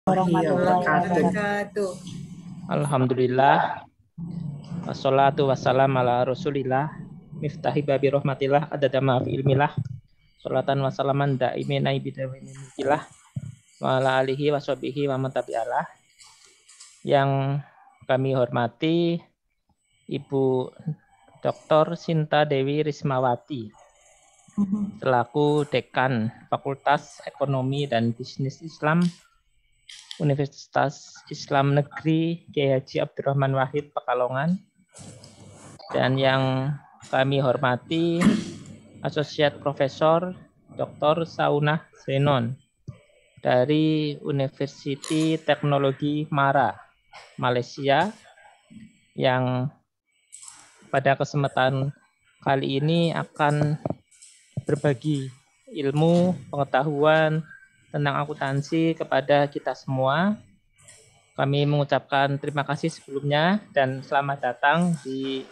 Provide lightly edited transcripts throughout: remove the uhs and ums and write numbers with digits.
warahmatullahi wabarakatuh. Alhamdulillah. Wassalatu wassalam ala rasulillah. Miftahi babi rahmatillah adada ma fi ilmillah. Sholatan wassalaman daimina bidawini mulkillah. Wa ala alihi wa sahbihi wa man tabi'alah. Yang kami hormati Ibu Dr. Sinta Dewi Rismawati selaku Dekan Fakultas Ekonomi dan Bisnis Islam Universitas Islam Negeri Kiai Haji Abdurrahman Wahid Pekalongan, dan yang kami hormati Associate Profesor Dr. Saunah Zenon dari University Teknologi Mara, Malaysia, yang pada kesempatan kali ini akan berbagi ilmu, pengetahuan tentang akuntansi kepada kita semua. Kami mengucapkan terima kasih sebelumnya dan selamat datang di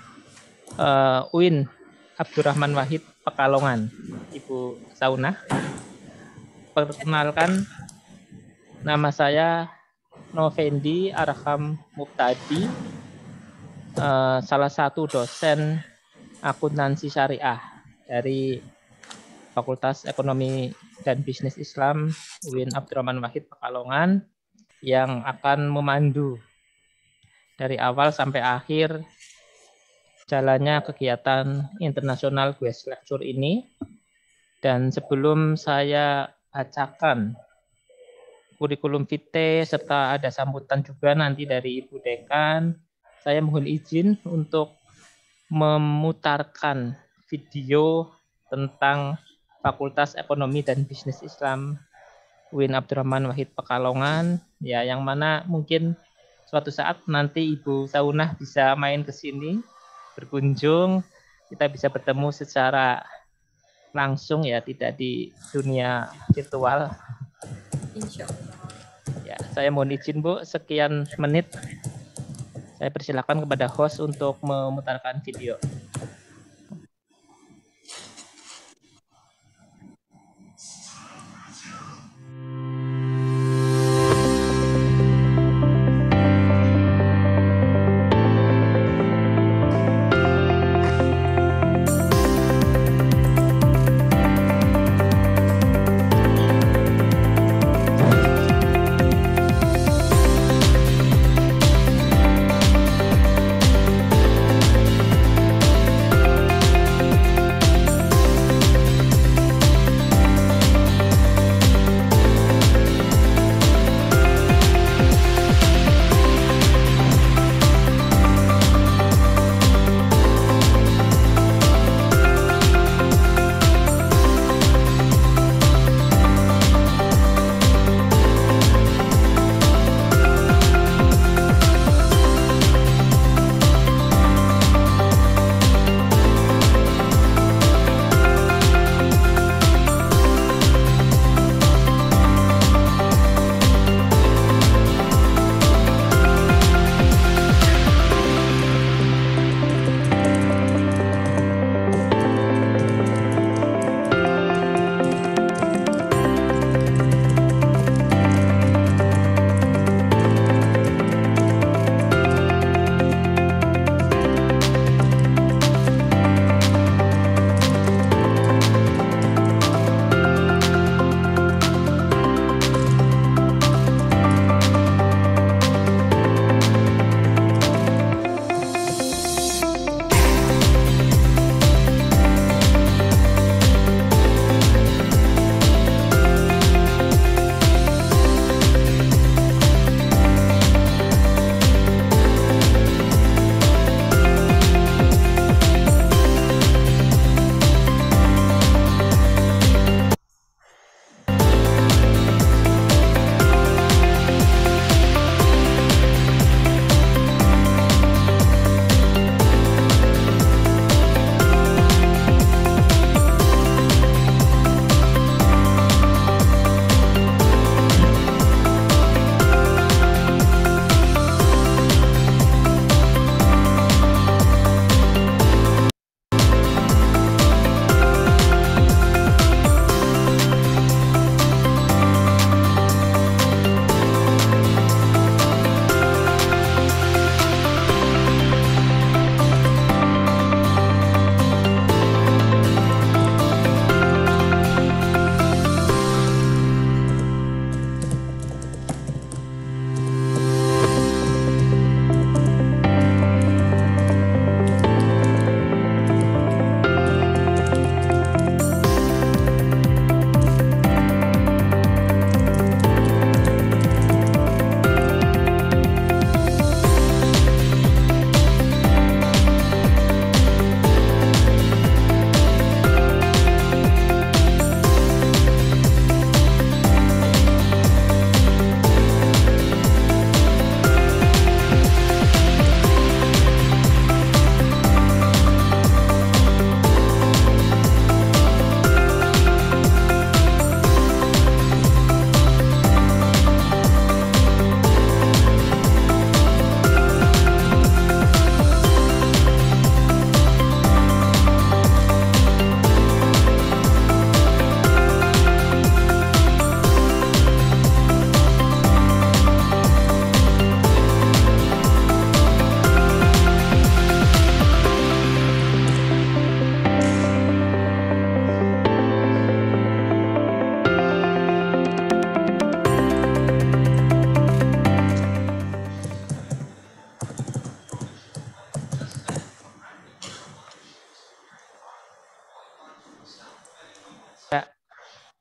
UIN Abdurrahman Wahid Pekalongan, Ibu Saunah. Perkenalkan, nama saya Novendi Arham Muftadi, salah satu dosen akuntansi syariah dari Fakultas Ekonomi dan Bisnis Islam UIN Abdurrahman Wahid Pekalongan, yang akan memandu dari awal sampai akhir jalannya kegiatan internasional guest lecture ini. Dan sebelum saya bacakan kurikulum vitae serta ada sambutan juga nanti dari Ibu Dekan, saya mohon izin untuk memutarkan video tentang Fakultas Ekonomi dan Bisnis Islam UIN Abdurrahman Wahid Pekalongan, ya, yang mana mungkin suatu saat nanti Ibu Saunah bisa main ke sini, berkunjung, kita bisa bertemu secara langsung, ya, tidak di dunia virtual. Insya Allah. Ya, saya mohon izin, Bu, sekian menit. Saya persilakan kepada host untuk memutarkan video.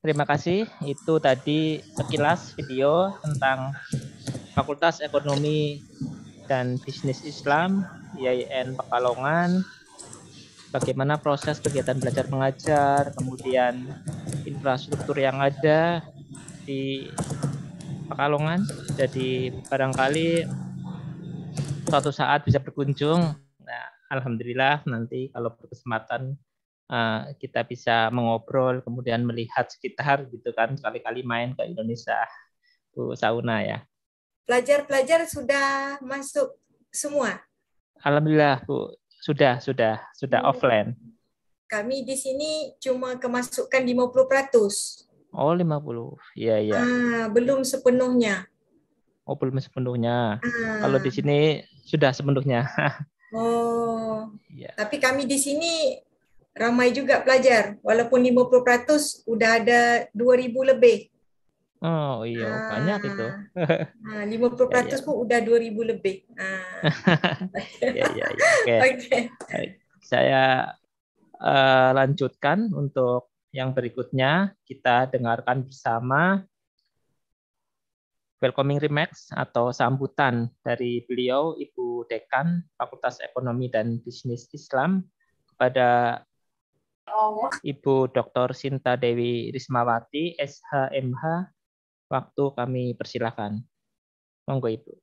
Terima kasih. Itu tadi sekilas video tentang Fakultas Ekonomi dan Bisnis Islam IAIN Pekalongan. Bagaimana proses kegiatan belajar mengajar, kemudian infrastruktur yang ada di Pekalongan. Jadi barangkali suatu saat bisa berkunjung. Nah, alhamdulillah nanti kalau berkesempatan kita bisa mengobrol, kemudian melihat sekitar gitu kan, sekali-kali main ke Indonesia, Bu Sauna ya. Pelajar-pelajar sudah masuk semua. Alhamdulillah Bu, sudah offline. Kami di sini cuma kemasukan 50%. Oh 50, iya iya. Belum sepenuhnya. Oh belum sepenuhnya. Kalau di Ah, sini sudah sepenuhnya. oh, Iya. tapi kami di sini ramai juga pelajar. Walaupun 50% udah ada 2.000 lebih. Oh iya, banyak itu. Ah, Ya ya. 50% pun udah 2.000 lebih. Ya ya ya. Oke. Oke. Baik. Saya lanjutkan untuk yang berikutnya. Kita dengarkan bersama welcoming remarks atau sambutan dari beliau, Ibu Dekan Fakultas Ekonomi dan Bisnis Islam, kepada Ibu Dr. Sinta Dewi Rismawati, SHMH. Waktu kami persilakan. Monggo Ibu.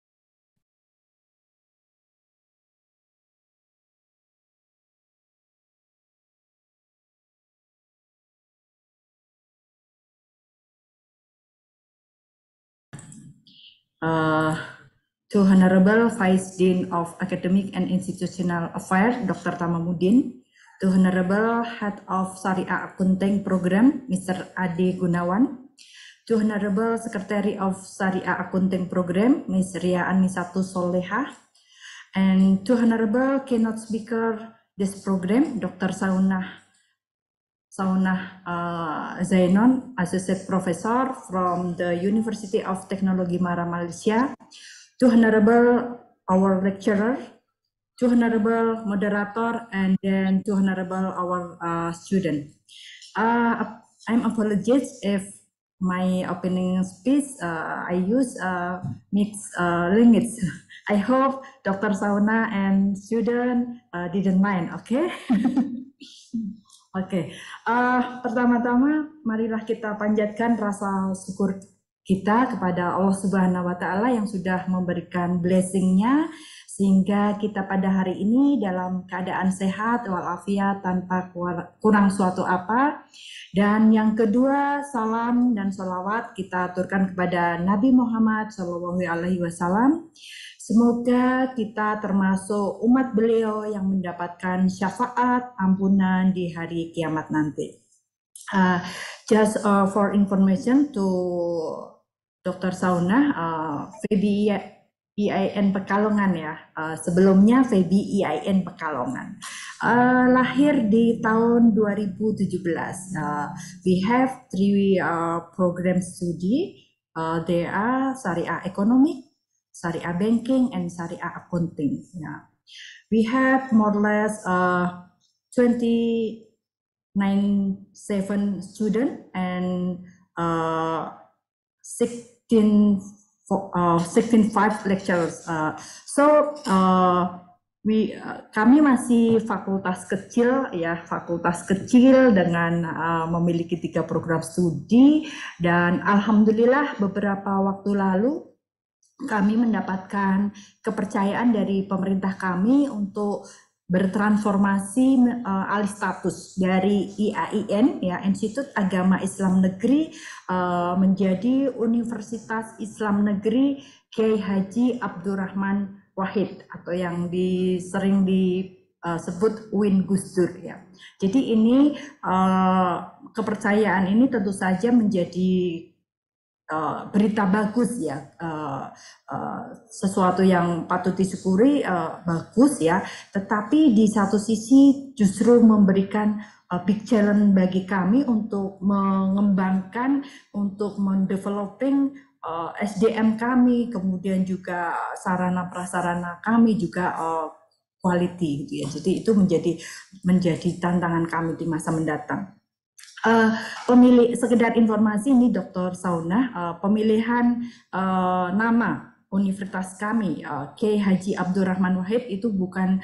To Honorable Vice Dean of Academic and Institutional Affairs, Dr. Tamamuddin, to Honorable Head of Syariah Accounting Program, Mr. Ade Gunawan, to Honorable Secretary of Syariah Accounting Program, Ms. Ria Anisatu Soleha, and to Honorable Keynote Speaker this program, Dr. Saunah Zainon, Associate Professor from the University of Technology Mara, Malaysia, to Honorable our lecturer, to Honorable moderator, and then to Honorable our student. I'm apologies if my opening speech I use mixed language. I hope Dr. Sauna and student didn't mind, okay? Oke, pertama-tama marilah kita panjatkan rasa syukur kita kepada Allah Subhanahu wa Ta'ala yang sudah memberikan blessing-nya sehingga kita pada hari ini dalam keadaan sehat walafiat tanpa kurang suatu apa. Dan yang kedua, salam dan sholawat kita aturkan kepada Nabi Muhammad SAW. Semoga kita termasuk umat beliau yang mendapatkan syafaat ampunan di hari kiamat nanti. Just for information to Dr. Sauna, Febi IAIN Pekalongan ya, sebelumnya Febi IAIN Pekalongan. Lahir di tahun 2017. We have 3 program studi. They are Syariah Economic, Syariah Banking, and Syariah Accounting. Yeah. We have more or less 27 students and 16 5 lecturers. Kami masih fakultas kecil ya, fakultas kecil dengan memiliki 3 program studi, dan alhamdulillah beberapa waktu lalu kami mendapatkan kepercayaan dari pemerintah kami untuk bertransformasi alih status dari IAIN ya, Institut Agama Islam Negeri, menjadi Universitas Islam Negeri Kiai Haji Abdurrahman Wahid atau yang sering disebut UIN Gus Dur ya. Jadi ini kepercayaan ini tentu saja menjadi berita bagus ya, sesuatu yang patut disyukuri, bagus ya. Tetapi di satu sisi justru memberikan big challenge bagi kami untuk mengembangkan, untuk mendeveloping SDM kami, kemudian juga sarana prasarana kami juga quality gitu ya. Jadi itu menjadi tantangan kami di masa mendatang. Sekedar informasi ini Dr. Saunah, pemilihan nama universitas kami Kiai Haji Abdurrahman Wahid itu bukan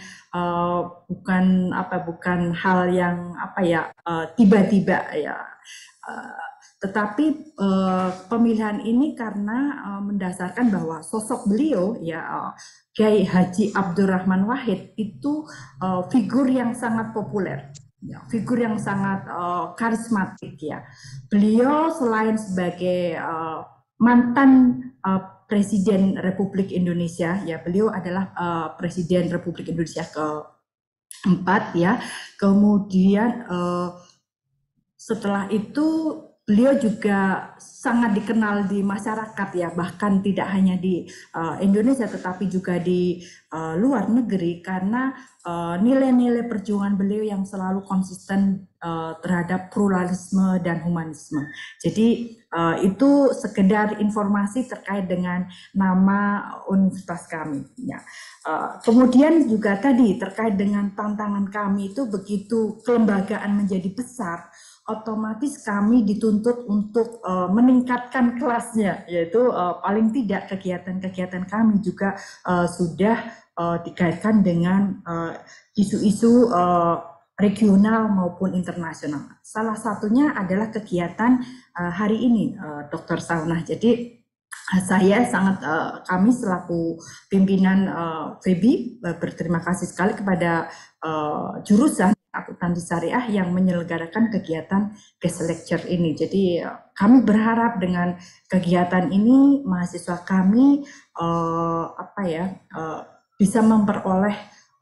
hal yang tiba-tiba ya. Tetapi pemilihan ini karena mendasarkan bahwa sosok beliau ya Kiai Haji Abdurrahman Wahid itu figur yang sangat populer. Ya, figur yang sangat karismatik ya. Beliau selain sebagai mantan Presiden Republik Indonesia ya, beliau adalah Presiden Republik Indonesia keempat ya. Kemudian setelah itu beliau juga sangat dikenal di masyarakat ya, bahkan tidak hanya di Indonesia tetapi juga di luar negeri karena nilai-nilai perjuangan beliau yang selalu konsisten terhadap pluralisme dan humanisme. Jadi itu sekedar informasi terkait dengan nama universitas kami. Ya. Kemudian juga tadi terkait dengan tantangan kami itu begitu kelembagaan menjadi besar, otomatis kami dituntut untuk meningkatkan kelasnya, yaitu paling tidak kegiatan-kegiatan kami juga sudah dikaitkan dengan isu-isu regional maupun internasional. Salah satunya adalah kegiatan hari ini, Dr. Saunah. Jadi saya sangat kami selaku pimpinan FEBI berterima kasih sekali kepada jurusan akuntansi syariah yang menyelenggarakan kegiatan guest lecture ini. Jadi kami berharap dengan kegiatan ini mahasiswa kami bisa memperoleh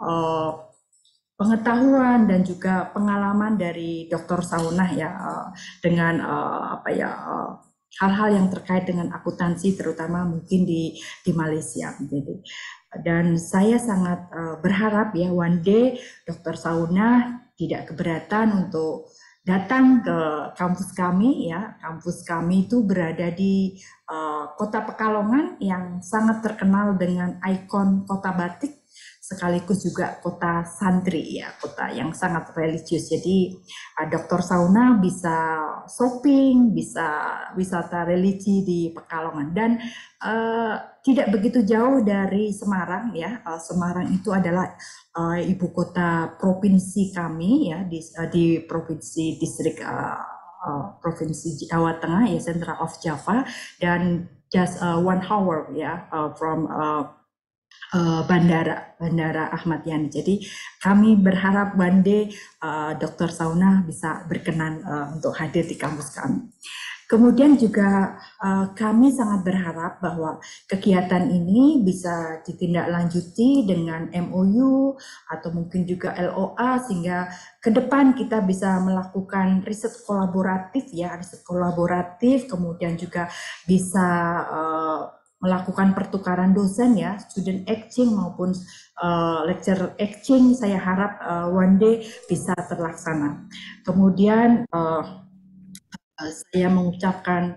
pengetahuan dan juga pengalaman dari Dr. Saunah ya dengan hal-hal yang terkait dengan akuntansi terutama mungkin di Malaysia. Jadi dan saya sangat berharap ya one day Dr. Saunah tidak keberatan untuk datang ke kampus kami ya. Kampus kami itu berada di Kota Pekalongan yang sangat terkenal dengan ikon kota batik sekaligus juga kota santri ya, kota yang sangat religius. Jadi Dr. Saunah bisa shopping, bisa wisata religi di Pekalongan dan tidak begitu jauh dari Semarang ya. Semarang itu adalah ibu kota provinsi kami ya di provinsi distrik provinsi Jawa Tengah ya, Central of Java, dan just 1 hour ya from Bandara Ahmad Yani. Jadi kami berharap one day Dr. Saunah bisa berkenan untuk hadir di kampus kami. Kemudian juga kami sangat berharap bahwa kegiatan ini bisa ditindaklanjuti dengan MOU atau mungkin juga LOA sehingga ke depan kita bisa melakukan riset kolaboratif ya, kemudian juga bisa melakukan pertukaran dosen ya, student exchange maupun lecture exchange. Saya harap one day bisa terlaksana. Kemudian saya mengucapkan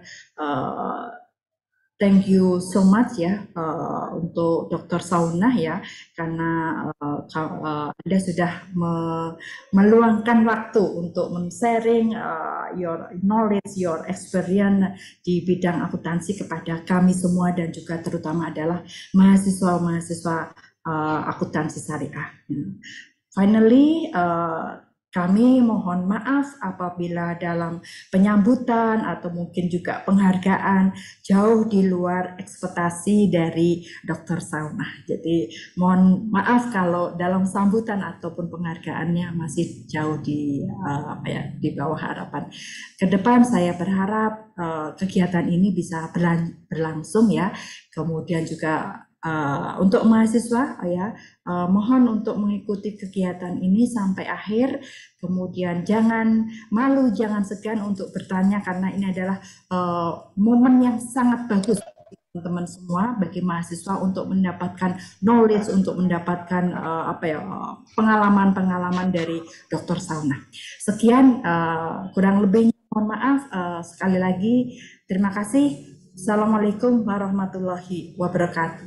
thank you so much ya untuk Dr. Saunah ya, karena Anda sudah meluangkan waktu untuk men-sharing your knowledge, your experience di bidang akuntansi kepada kami semua dan juga terutama adalah mahasiswa-mahasiswa akuntansi syariah. Finally, kami mohon maaf apabila dalam penyambutan atau mungkin juga penghargaan jauh di luar ekspektasi dari Dr. Saunah. Jadi mohon maaf kalau dalam sambutan ataupun penghargaannya masih jauh di bawah harapan. Ke depan saya berharap kegiatan ini bisa berlangsung ya. Kemudian juga untuk mahasiswa ya, mohon untuk mengikuti kegiatan ini sampai akhir. Kemudian jangan malu, jangan segan untuk bertanya karena ini adalah momen yang sangat bagus teman-teman semua bagi mahasiswa untuk mendapatkan knowledge, untuk mendapatkan pengalaman-pengalaman dari Dr. Saunah. Sekian, kurang lebihnya mohon maaf. Sekali lagi terima kasih. Assalamualaikum warahmatullahi wabarakatuh.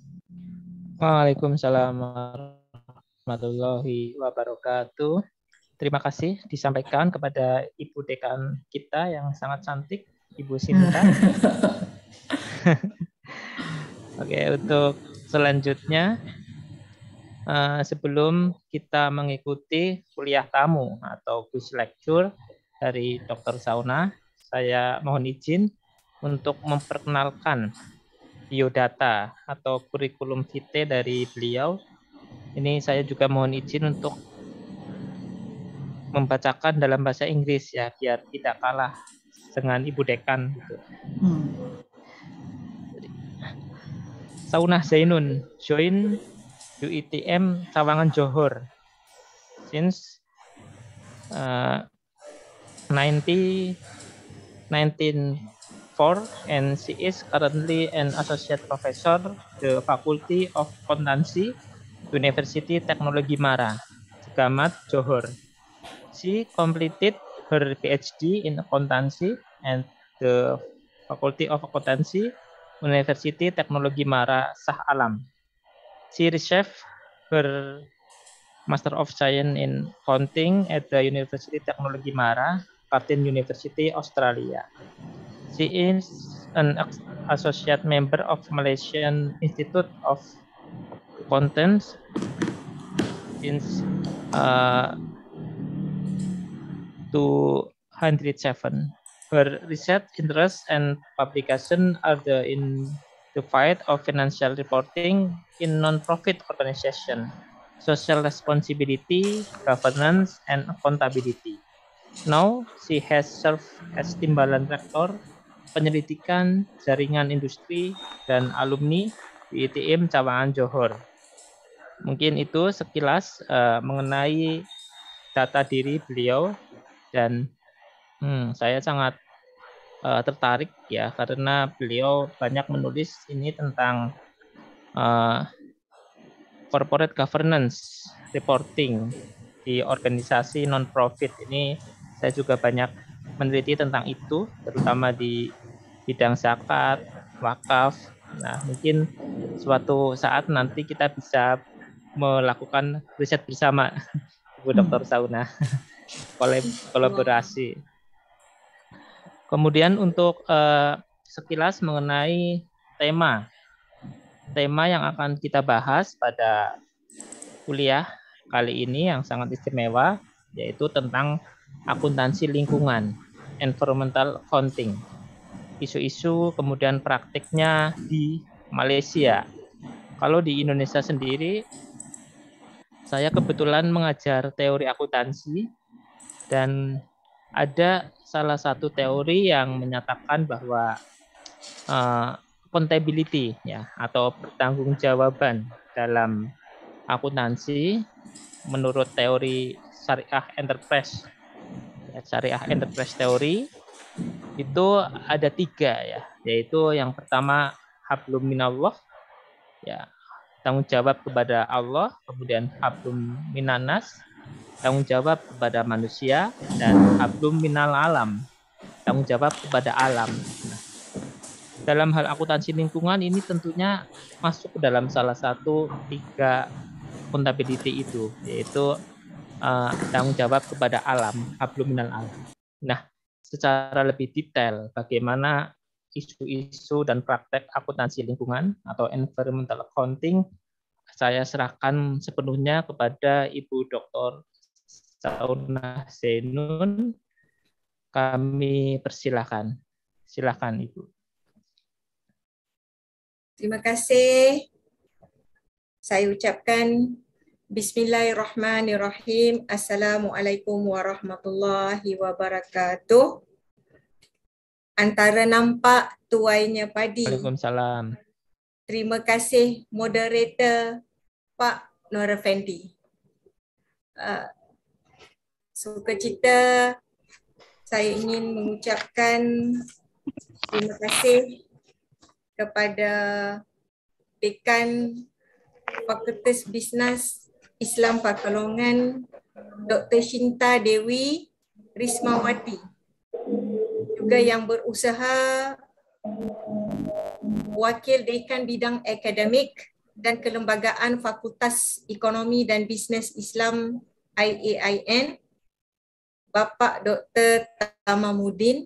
Waalaikumsalam warahmatullahi wabarakatuh. terima kasih disampaikan kepada Ibu Dekan kita yang sangat cantik, Ibu Sinta. Oke, untuk selanjutnya, sebelum kita mengikuti kuliah tamu atau quiz lecture dari Dr. Sauna, saya mohon izin untuk memperkenalkan biodata atau kurikulum vitae dari beliau. Ini saya juga mohon izin untuk membacakan dalam bahasa Inggris ya, biar tidak kalah dengan Ibu Dekan. Saunah Zainun join UITM Sawangan Johor since 1994, and she is currently an associate professor the Faculty of Accountancy, University Teknologi Mara, Segamat, Johor. She completed her PhD in accountancy and the Faculty of Accountancy, University Teknologi Mara, Shah Alam. She received her Master of Science in Accounting at the University Teknologi Mara, Curtin University, Australia. She is an associate member of Malaysian Institute of Accountants since 2007. Her research interests and publication are in the field of financial reporting in non-profit organization, social responsibility, governance, and accountability. Now, she has served as Timbalan Rektor Penyelidikan Jaringan Industri dan Alumni di ITM Sawangan Johor. Mungkin itu sekilas mengenai data diri beliau, dan saya sangat tertarik ya, karena beliau banyak menulis ini tentang corporate governance reporting di organisasi non-profit. Ini saya juga banyak meneliti tentang itu, terutama di bidang zakat, wakaf. Nah, mungkin suatu saat nanti kita bisa melakukan riset bersama, Ibu Dr. Sauna, kolaborasi. Kemudian untuk sekilas mengenai tema yang akan kita bahas pada kuliah kali ini yang sangat istimewa, yaitu tentang akuntansi lingkungan, environmental accounting, isu-isu kemudian praktiknya di Malaysia. Kalau di Indonesia sendiri, saya kebetulan mengajar teori akuntansi, dan ada salah satu teori yang menyatakan bahwa accountability ya, atau pertanggungjawaban dalam akuntansi menurut teori syariah enterprise teori itu ada 3 ya, yaitu yang pertama hablum minallah ya, tanggung jawab kepada Allah, kemudian hablum minannas, tanggung jawab kepada manusia, dan hablum minal alam, tanggung jawab kepada alam. Nah, dalam hal akuntansi lingkungan ini tentunya masuk ke dalam salah satu 3 accountability itu, yaitu tanggung jawab kepada alam, hablum minal alam. Nah, secara lebih detail bagaimana isu-isu dan praktek akuntansi lingkungan atau environmental accounting, saya serahkan sepenuhnya kepada Ibu Dr. Saunah Zainun. Kami persilahkan. Silakan Ibu. Terima kasih. Saya ucapkan Bismillahirrahmanirrahim. Assalamualaikum warahmatullahi wabarakatuh. Antara nampak tuainya padi. Waalaikumsalam. Terima kasih moderator Pak Nur Effendi. Sukacita saya ingin mengucapkan terima kasih kepada Dekan Fakultas Bisnes Islam Pekalongan, Dr. Shinta Dewi Rismawati, juga yang berusaha wakil dekan bidang akademik dan kelembagaan Fakultas Ekonomi dan Bisnes Islam IAIN, Bapak Dr. Tamamuddin.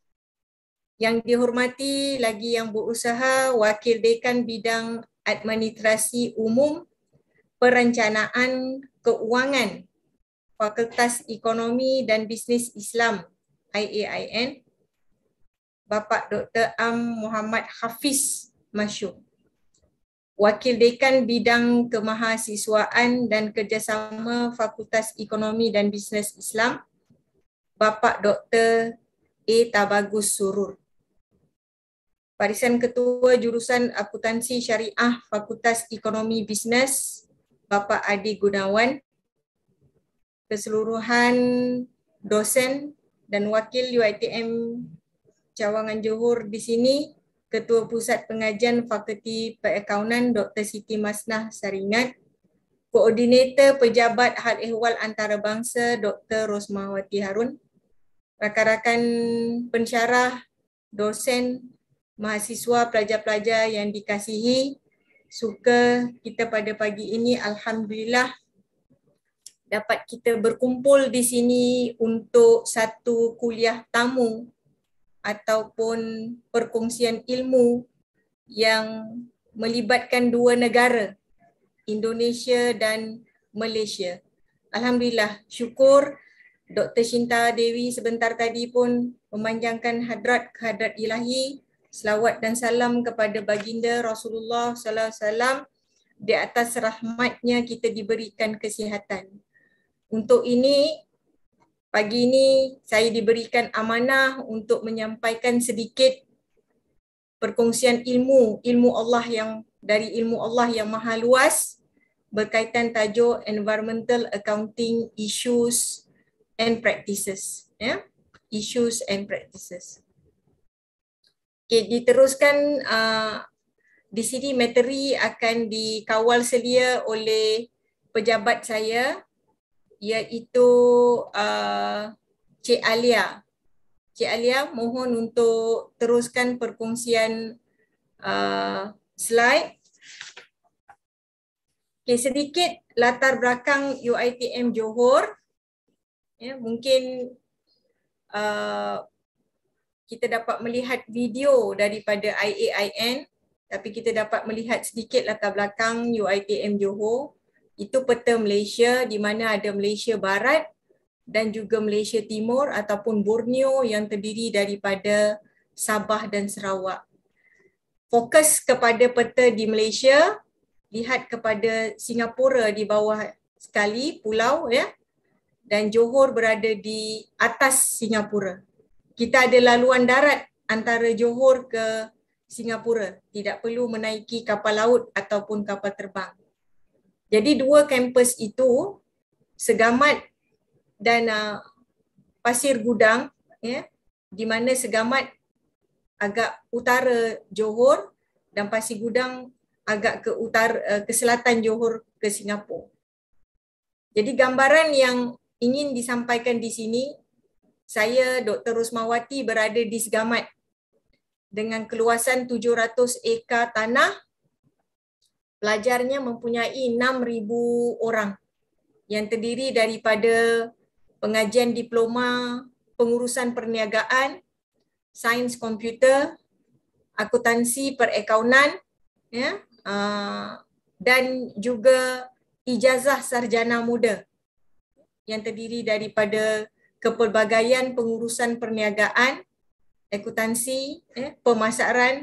Yang dihormati lagi yang berusaha Wakil Dekan Bidang Administrasi Umum Perencanaan Keuangan Fakultas Ekonomi dan Bisnes Islam IAIN, Bapak Dr. Muhammad Hafiz Masyuk. Wakil Dekan Bidang Kemahasiswaan dan Kerjasama Fakultas Ekonomi dan Bisnes Islam, Bapak Dr. Tabagus Surur. Barisan Ketua Jurusan Akuntansi Syariah Fakultas Ekonomi Bisnes, Bapak Adi Gunawan. Keseluruhan dosen dan wakil UiTM Cawangan Johor di sini, Ketua Pusat Pengajian Fakulti Perakaunan Dr. Siti Masnah Saringat, Koordinator Pejabat Hal Ehwal Antarabangsa Dr. Rosmawati Harun, rakan-rakan pensyarah, dosen, mahasiswa, pelajar-pelajar yang dikasihi, suka kita pada pagi ini alhamdulillah dapat kita berkumpul di sini untuk satu kuliah tamu ataupun perkongsian ilmu yang melibatkan dua negara, Indonesia dan Malaysia. Alhamdulillah, syukur Dr. Shinta Dewi sebentar tadi pun memanjangkan hadrat ke hadrat ilahi, selawat dan salam kepada baginda Rasulullah sallallahu alaihi wasallam. Di atas rahmatnya kita diberikan kesihatan. Untuk ini, pagi ini saya diberikan amanah untuk menyampaikan sedikit perkongsian ilmu Allah yang dari ilmu Allah yang maha luas berkaitan tajuk Environmental Accounting Issues and Practices. Issues and Practices. Okay, diteruskan di sini materi akan dikawal selia oleh pejabat saya, iaitu Cik Alia. Cik Alia, mohon untuk teruskan perkongsian slide. Okay, sedikit latar belakang UiTM Johor. Ya, mungkin kita dapat melihat video daripada IAIN, tapi kita dapat melihat sedikit latar belakang UiTM Johor. Itu peta Malaysia di mana ada Malaysia Barat dan juga Malaysia Timur ataupun Borneo yang terdiri daripada Sabah dan Sarawak. Fokus kepada peta di Malaysia, lihat kepada Singapura di bawah sekali pulau, ya, dan Johor berada di atas Singapura. Kita ada laluan darat antara Johor ke Singapura. Tidak perlu menaiki kapal laut ataupun kapal terbang. Jadi dua kampus itu, Segamat dan Pasir Gudang, ya, di mana Segamat agak utara Johor dan Pasir Gudang agak ke utara, ke selatan Johor ke Singapura. Jadi gambaran yang ingin disampaikan di sini, saya Dr. Rosmawati berada di Segamat dengan keluasan 700 ekar tanah. Pelajarnya mempunyai 6,000 orang yang terdiri daripada pengajian diploma, pengurusan perniagaan, sains komputer, akuntansi perakaunan, ya, dan juga ijazah sarjana muda yang terdiri daripada kepelbagaian pengurusan perniagaan, akuntansi, pemasaran,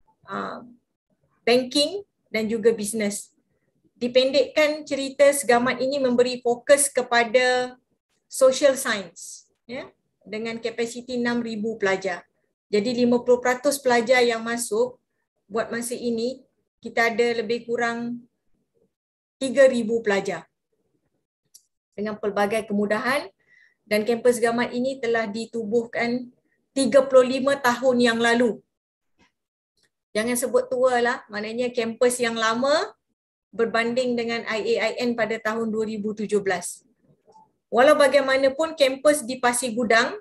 banking dan juga bisnes. Dipendekkan cerita, Segamat ini memberi fokus kepada social science, ya, dengan kapasiti 6,000 pelajar. Jadi 50% pelajar yang masuk buat masa ini, kita ada lebih kurang 3,000 pelajar dengan pelbagai kemudahan. Dan kampus Segamat ini telah ditubuhkan 35 tahun yang lalu. Jangan sebut tua lah, maknanya kampus yang lama berbanding dengan IAIN pada tahun 2017. Walau bagaimanapun, kampus di Pasir Gudang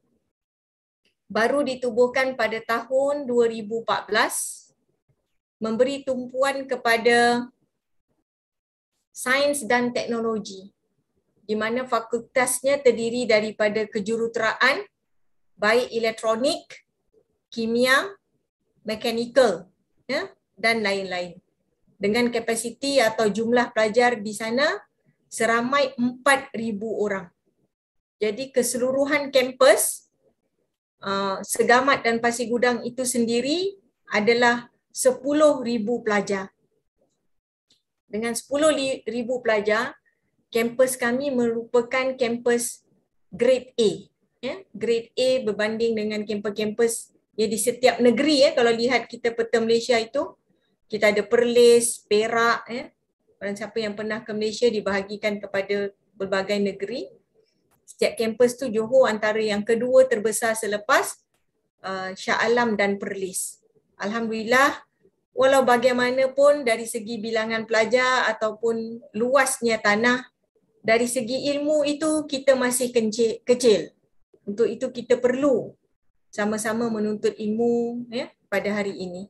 baru ditubuhkan pada tahun 2014, memberi tumpuan kepada sains dan teknologi. di mana fakultasnya terdiri daripada kejuruteraan, baik elektronik, kimia, mekanikal, ya, dan lain-lain. Dengan kapasiti atau jumlah pelajar di sana seramai 4,000 orang. Jadi keseluruhan kampus Segamat dan Pasir Gudang itu sendiri adalah 10,000 pelajar. Dengan 10,000 pelajar, kampus kami merupakan kampus grade A. Ya, grade A berbanding dengan kampus-kampus ya, di setiap negeri. Ya, kalau lihat kita peta Malaysia itu, kita ada Perlis, Perak. Ya. Orang siapa yang pernah ke Malaysia dibahagikan kepada berbagai negeri. Setiap kampus tu Johor antara yang kedua terbesar selepas Shah Alam dan Perlis. Alhamdulillah, walau bagaimanapun dari segi bilangan pelajar ataupun luasnya tanah, dari segi ilmu itu kita masih kecil. Untuk itu kita perlu sama-sama menuntut ilmu ya, pada hari ini.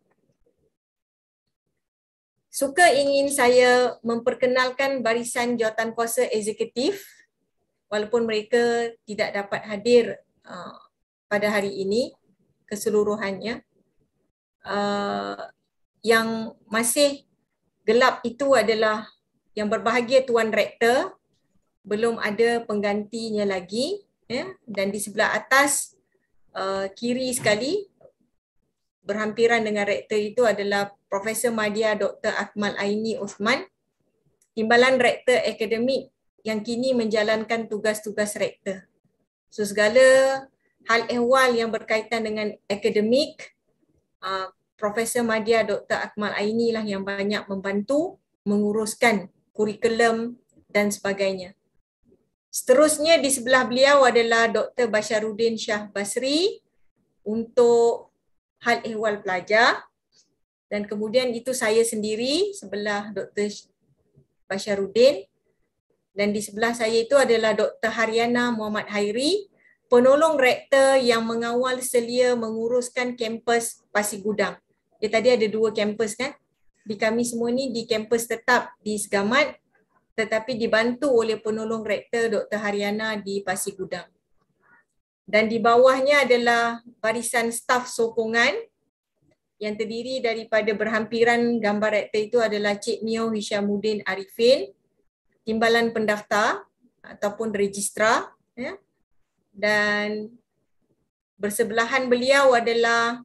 Suka ingin saya memperkenalkan barisan jawatankuasa eksekutif walaupun mereka tidak dapat hadir pada hari ini keseluruhannya. Yang masih gelap itu adalah yang berbahagia Tuan Rektor, belum ada penggantinya lagi. Ya. Dan di sebelah atas kiri sekali berhampiran dengan Rektor itu adalah Profesor Madya Dr. Akmal Aini Osman, Timbalan Rektor Akademik yang kini menjalankan tugas-tugas rektor. So segala hal ehwal yang berkaitan dengan akademik, Profesor Madya Dr. Akmal Aini lah yang banyak membantu menguruskan kurikulum dan sebagainya. Seterusnya di sebelah beliau adalah Dr. Basharuddin Shah Basri untuk hal ehwal pelajar, dan kemudian itu saya sendiri sebelah Dr. Basharuddin. Dan di sebelah saya itu adalah Dr. Haryana Muhammad Hairi, penolong rektor yang mengawal selia menguruskan kampus Pasir Gudang. Dia tadi ada 2 kampus kan? Di kami semua ni di kampus tetap di Segamat, tetapi dibantu oleh penolong rektor Dr. Haryana di Pasir Gudang. Dan di bawahnya adalah barisan staf sokongan yang terdiri daripada berhampiran gambar rektor itu adalah Cik Mio Hishamuddin Arifin, timbalan pendaftar ataupun registrar, ya. Dan bersebelahan beliau adalah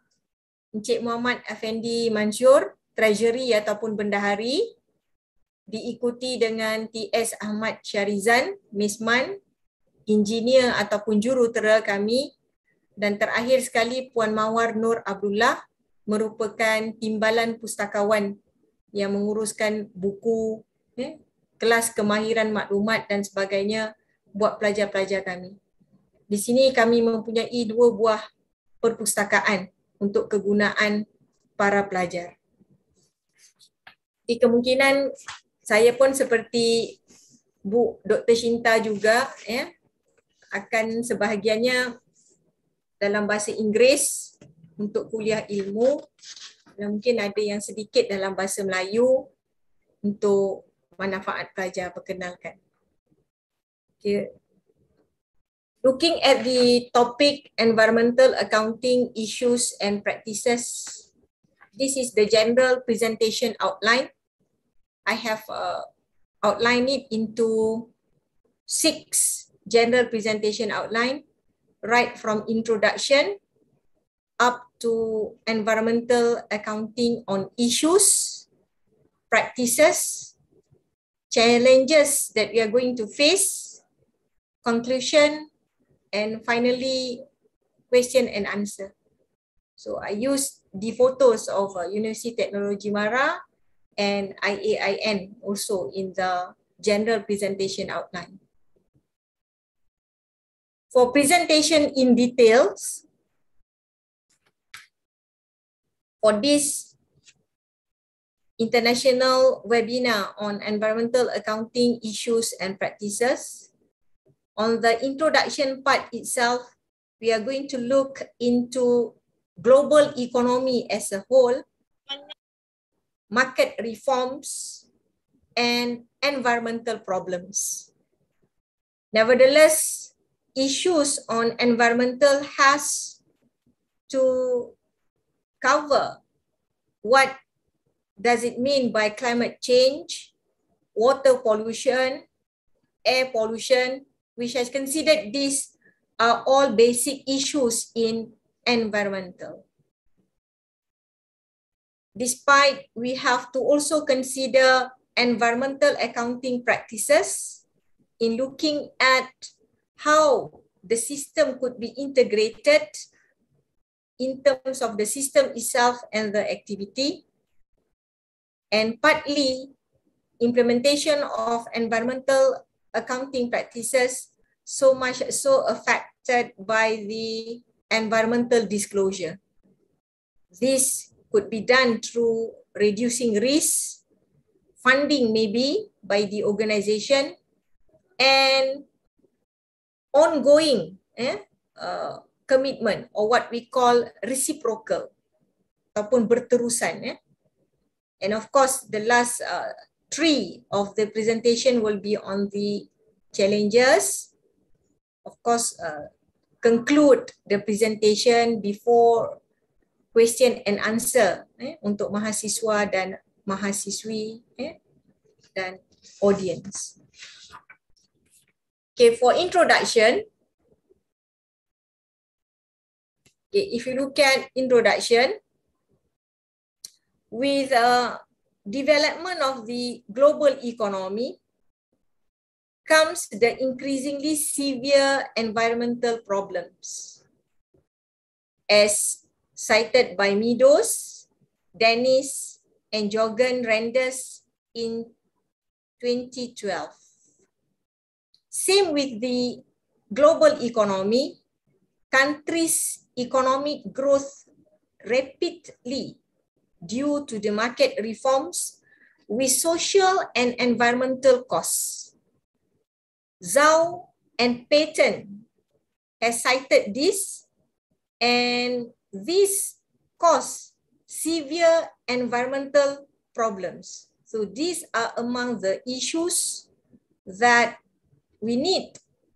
Encik Muhammad Effendi Mansur, treasury ataupun bendahari, diikuti dengan TS Ahmad Syarizan, Misman, engineer ataupun jurutera kami, dan terakhir sekali Puan Mawar Nur Abdullah, merupakan timbalan pustakawan yang menguruskan buku, ya, kelas kemahiran maklumat dan sebagainya buat pelajar-pelajar kami. Di sini kami mempunyai 2 buah perpustakaan untuk kegunaan para pelajar. Di kemungkinan saya pun seperti Bu Dr. Shinta juga ya, akan sebahagiannya dalam bahasa Inggeris untuk kuliah ilmu, dan mungkin ada yang sedikit dalam bahasa Melayu untuk manfaat pelajar. Perkenalkan. Okay. Looking at the topic environmental accounting issues and practices, this is the general presentation outline. I have outlined it into 6 general presentation outline, right from introduction up to environmental accounting on issues, practices, challenges that we are going to face, conclusion, and finally question and answer. So I used the photos of University Technology Mara and IAIN also in the general presentation outline. For presentation in details, for this international webinar on environmental accounting issues and practices, on the introduction part itself, we are going to look into global economy as a whole, market reforms, and environmental problems. Nevertheless, issues on environmental has to cover what does it mean by climate change, water pollution, air pollution, which has considered these are all basic issues in environmental. Despite we have to also consider environmental accounting practices in looking at how the system could be integrated in terms of the system itself and the activity, and partly implementation of environmental accounting practices so much so affected by the environmental disclosure. This could be done through reducing risk, funding maybe by the organization, and ongoing commitment, or what we call reciprocal ataupun berterusan. And of course, the last three of the presentation will be on the challenges. Of course, conclude the presentation before question and answer untuk mahasiswa dan mahasiswi dan audience. Okay, for introduction, okay, if you look at introduction, with development of the global economy comes the increasingly severe environmental problems. As cited by Meadows, Dennis, and Jorgen Renders in 2012. Same with the global economy, countries' economic growth rapidly due to the market reforms with social and environmental costs. Zhao and Payton has cited this, and this cause severe environmental problems. So these are among the issues that we need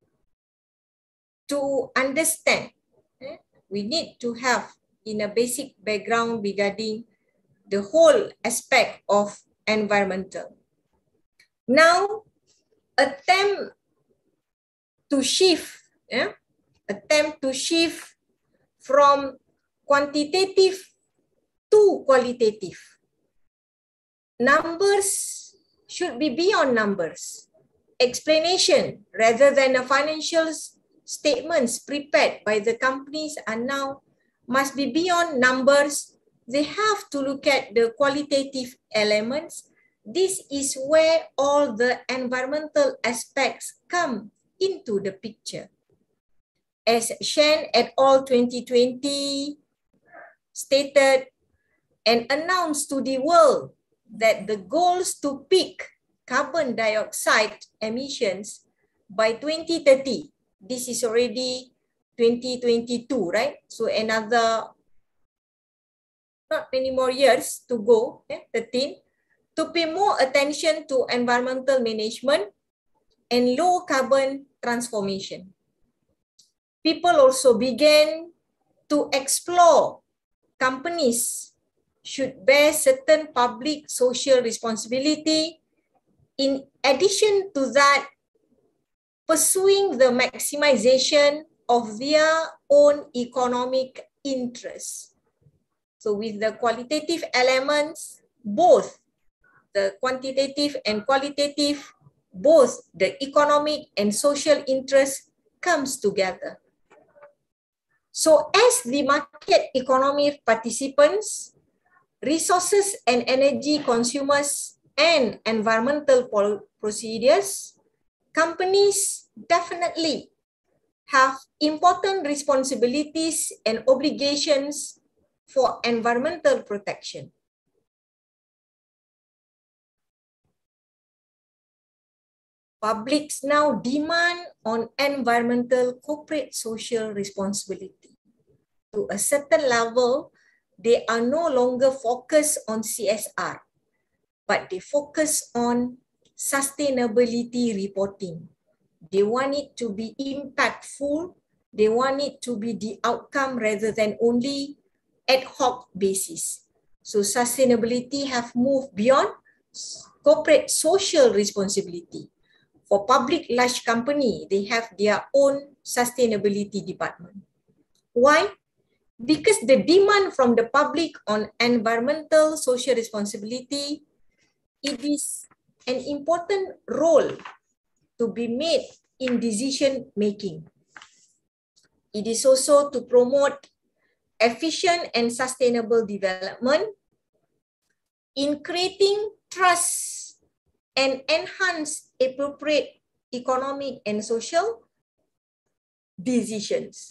to understand. We need to have in a basic background regarding the whole aspect of environmental. Now, attempt to shift from quantitative to qualitative. Numbers should be beyond numbers. Explanation rather than a financial statements prepared by the companies are now must be beyond numbers. They have to look at the qualitative elements. This is where all the environmental aspects come into the picture. As Shen et al. 2020 stated and announced to the world that the goals to peak carbon dioxide emissions by 2030. This is already 2022, right? So another not many more years to go, 13, to pay more attention to environmental management and low carbon transformation. People also began to explore companies should bear certain public social responsibility. In addition to that, pursuing the maximization of their own economic interests. So with the qualitative elements, both the quantitative and qualitative, both the economic and social interest comes together. So as the market economy participants, resources and energy consumers, and environmental procedures, companies definitely have important responsibilities and obligations for environmental protection. Publics now demand on environmental corporate social responsibility. To a certain level, they are no longer focused on CSR, but they focus on sustainability reporting. They want it to be impactful. They want it to be the outcome rather than only ad hoc basis. So sustainability have moved beyond corporate social responsibility. For public large company, they have their own sustainability department. Why? Because the demand from the public on environmental social responsibility, it is an important role to be made in decision making. It is also to promote efficient and sustainable development in creating trust and enhance appropriate economic and social decisions.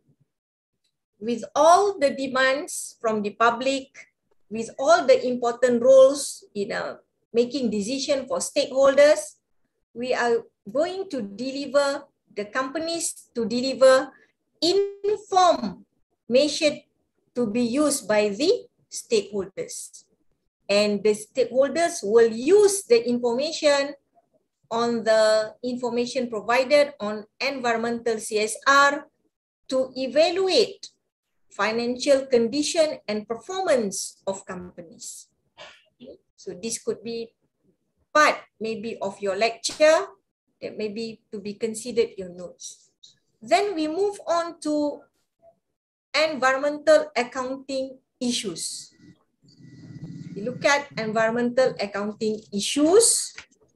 With all the demands from the public, with all the important roles in making decision for stakeholders, we are going to deliver, the companies to deliver informed measure to be used by the stakeholders. And the stakeholders will use the information on the information provided on environmental CSR to evaluate financial condition and performance of companies. So this could be part maybe of your lecture that maybe to be considered your notes. Then we move on to environmental accounting issues. We look at environmental accounting issues,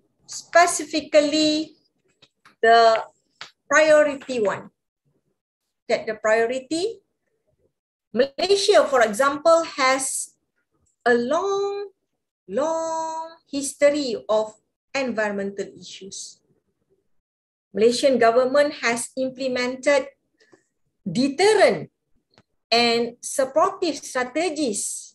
specifically the priority one. That the priority, Malaysia, for example, has a long history of environmental issues. Malaysian government has implemented deterrent and supportive strategies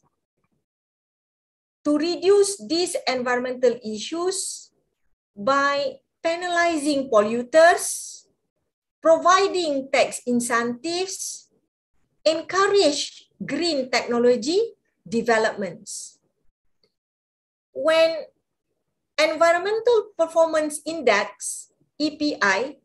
to reduce these environmental issues by penalizing polluters, providing tax incentives, encourage green technology developments. When Environmental Performance Index, EPI,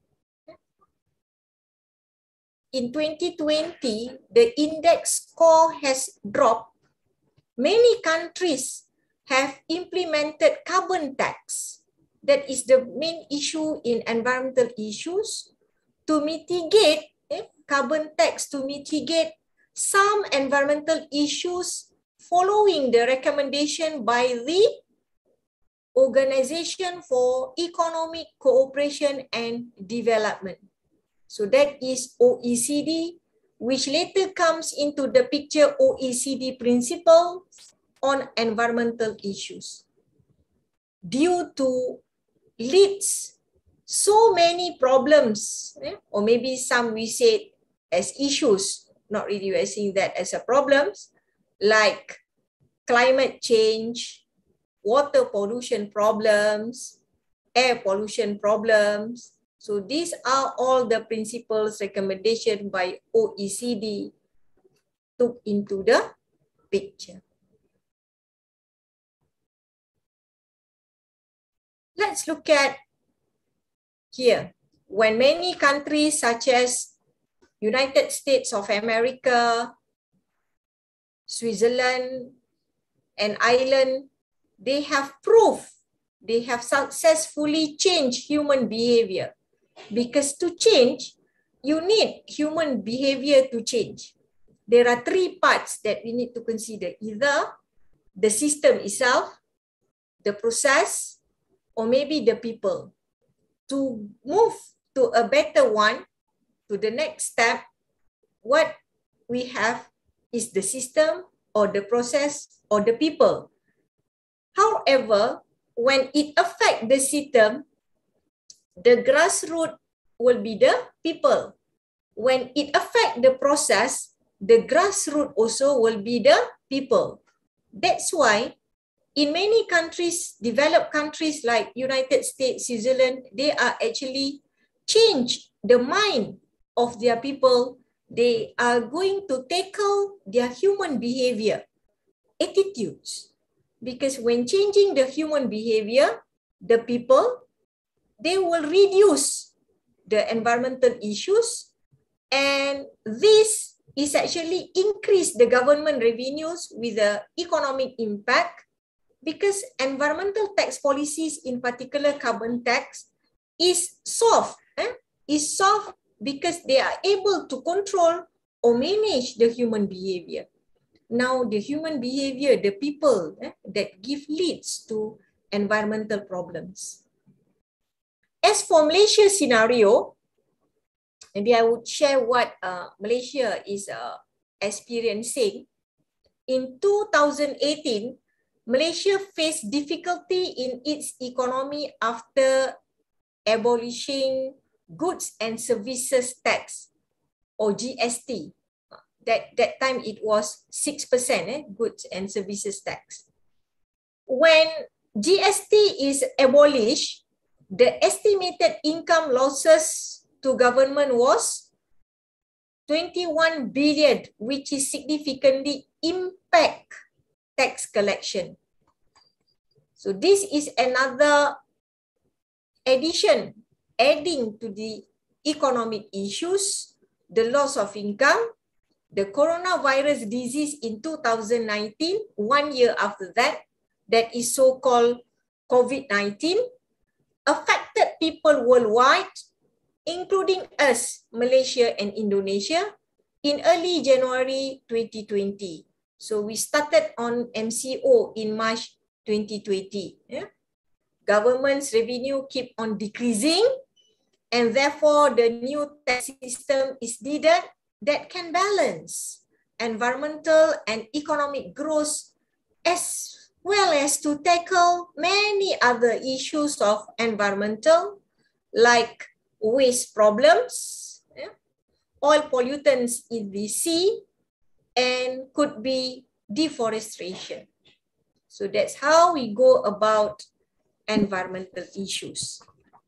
in 2020, the index score has dropped. Many countries have implemented carbon tax. That is the main issue in environmental issues, to mitigate carbon tax, to mitigate some environmental issues following the recommendation by the Organization for Economic Cooperation and Development. So that is OECD, which later comes into the picture OECD Principles on Environmental Issues. Due to leads so many problems, or maybe some we say as issues, not really we're seeing that as a problems, like climate change, water pollution problems, air pollution problems. So these are all the principles recommendation by OECD took into the picture. Let's look at here. When many countries such as United States of America, Switzerland, and Ireland, they have proved, they have successfully changed human behavior. Because to change, you need human behavior to change. There are three parts that we need to consider. Either the system itself, the process, or maybe the people. To move to a better one, to the next step, what we have is the system or the process or the people. However, when it affects the system, the grassroots will be the people. When it affects the process, the grassroots also will be the people. That's why in many countries, developed countries like United States, Switzerland, they are actually change the mind of their people. They are going to tackle their human behavior, attitudes. Because when changing the human behavior, the people, they will reduce the environmental issues, and this is actually increase the government revenues with the economic impact, because environmental tax policies, in particular carbon tax, is soft. Is soft because they are able to control or manage the human behavior. Now the human behavior, the people that give leads to environmental problems. As for Malaysia scenario, maybe I would share what Malaysia is experiencing. In 2018, Malaysia faced difficulty in its economy after abolishing Goods and Services Tax, or GST. That time it was 6%, Goods and Services Tax. When GST is abolished, the estimated income losses to government was 21 billion, which is significantly impact tax collection. So this is another addition, adding to the economic issues, the loss of income, the coronavirus disease in 2019, 1 year after that, that is so-called COVID-19, affected people worldwide, including us, Malaysia and Indonesia, in early January 2020. So we started on MCO in March 2020. Government's revenue keep on decreasing, and therefore the new tax system is needed that can balance environmental and economic growth, as well as to tackle many other issues of environmental, like waste problems, oil pollutants in the sea, and could be deforestation. So that's how we go about environmental issues.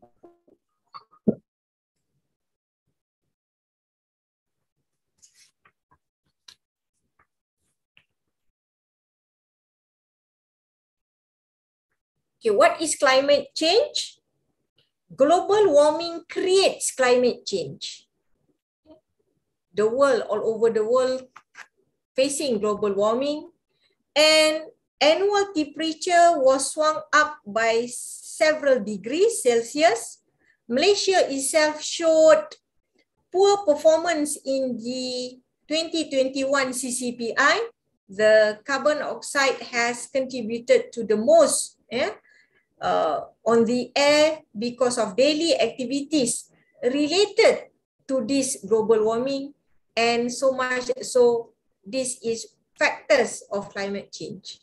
Okay, what is climate change? Global warming creates climate change. The world, all over the world, facing global warming, and annual temperature was swung up by several degrees Celsius. Malaysia itself showed poor performance in the 2021 CCPI. The carbon oxide has contributed to the most on the air because of daily activities related to this global warming, and so much so this is factors of climate change.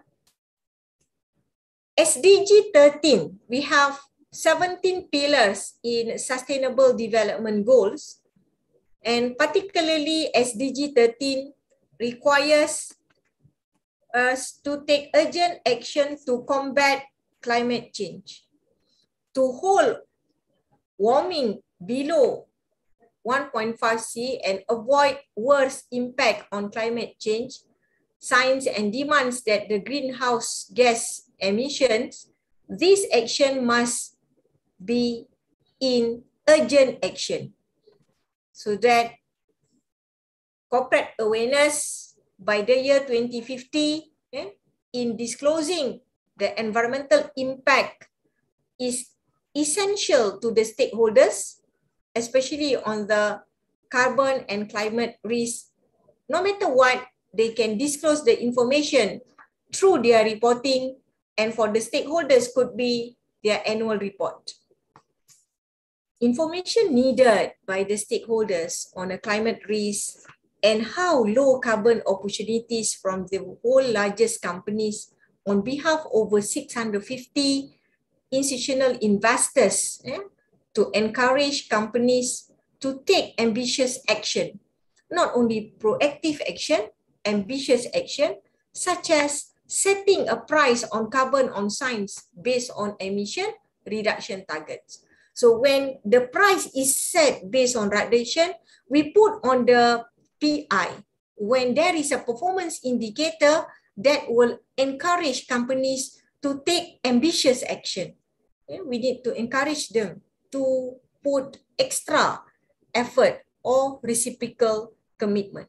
SDG 13, we have 17 pillars in Sustainable Development Goals, and particularly SDG 13 requires us to take urgent action to combat climate change, to hold warming below 1.5C and avoid worse impact on climate change. Science and demands that the greenhouse gas emissions, this action must be in urgent action, so that corporate awareness by the year 2050 in disclosing the environmental impact is essential to the stakeholders, especially on the carbon and climate risk. No matter what, they can disclose the information through their reporting, and for the stakeholders could be their annual report. Information needed by the stakeholders on a climate risk and how low carbon opportunities from the whole largest companies on behalf of over 650 institutional investors to encourage companies to take ambitious action, not only proactive action, ambitious action, such as setting a price on carbon on science based on emission reduction targets. So when the price is set based on reduction, we put on the PI. When there is a performance indicator that will encourage companies to take ambitious action. we need to encourage them to put extra effort or reciprocal commitment.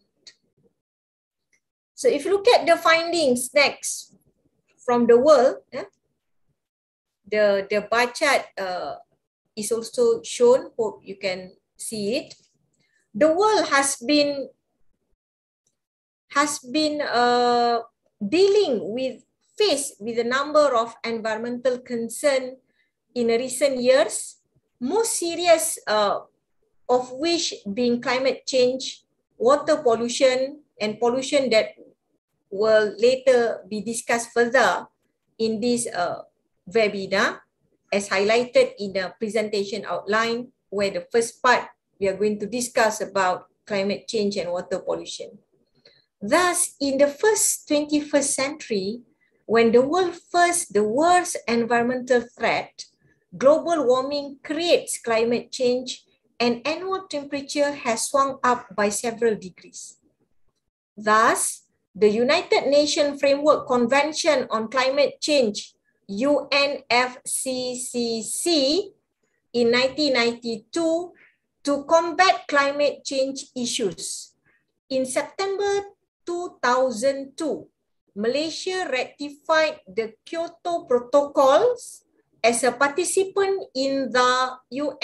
So if you look at the findings next from the world, the bar chart is also shown. Hope you can see it. The world has been faced with a number of environmental concerns in recent years, most serious of which being climate change, water pollution, and pollution that will later be discussed further in this webinar, as highlighted in the presentation outline, where the first part we are going to discuss about climate change and water pollution. Thus, in the first 21st century, when the world faced the worst environmental threat, global warming creates climate change and annual temperature has swung up by several degrees. Thus, the United Nations Framework Convention on Climate Change, UNFCCC, in 1992 to combat climate change issues. In September 2002, Malaysia ratified the Kyoto Protocols as a participant in the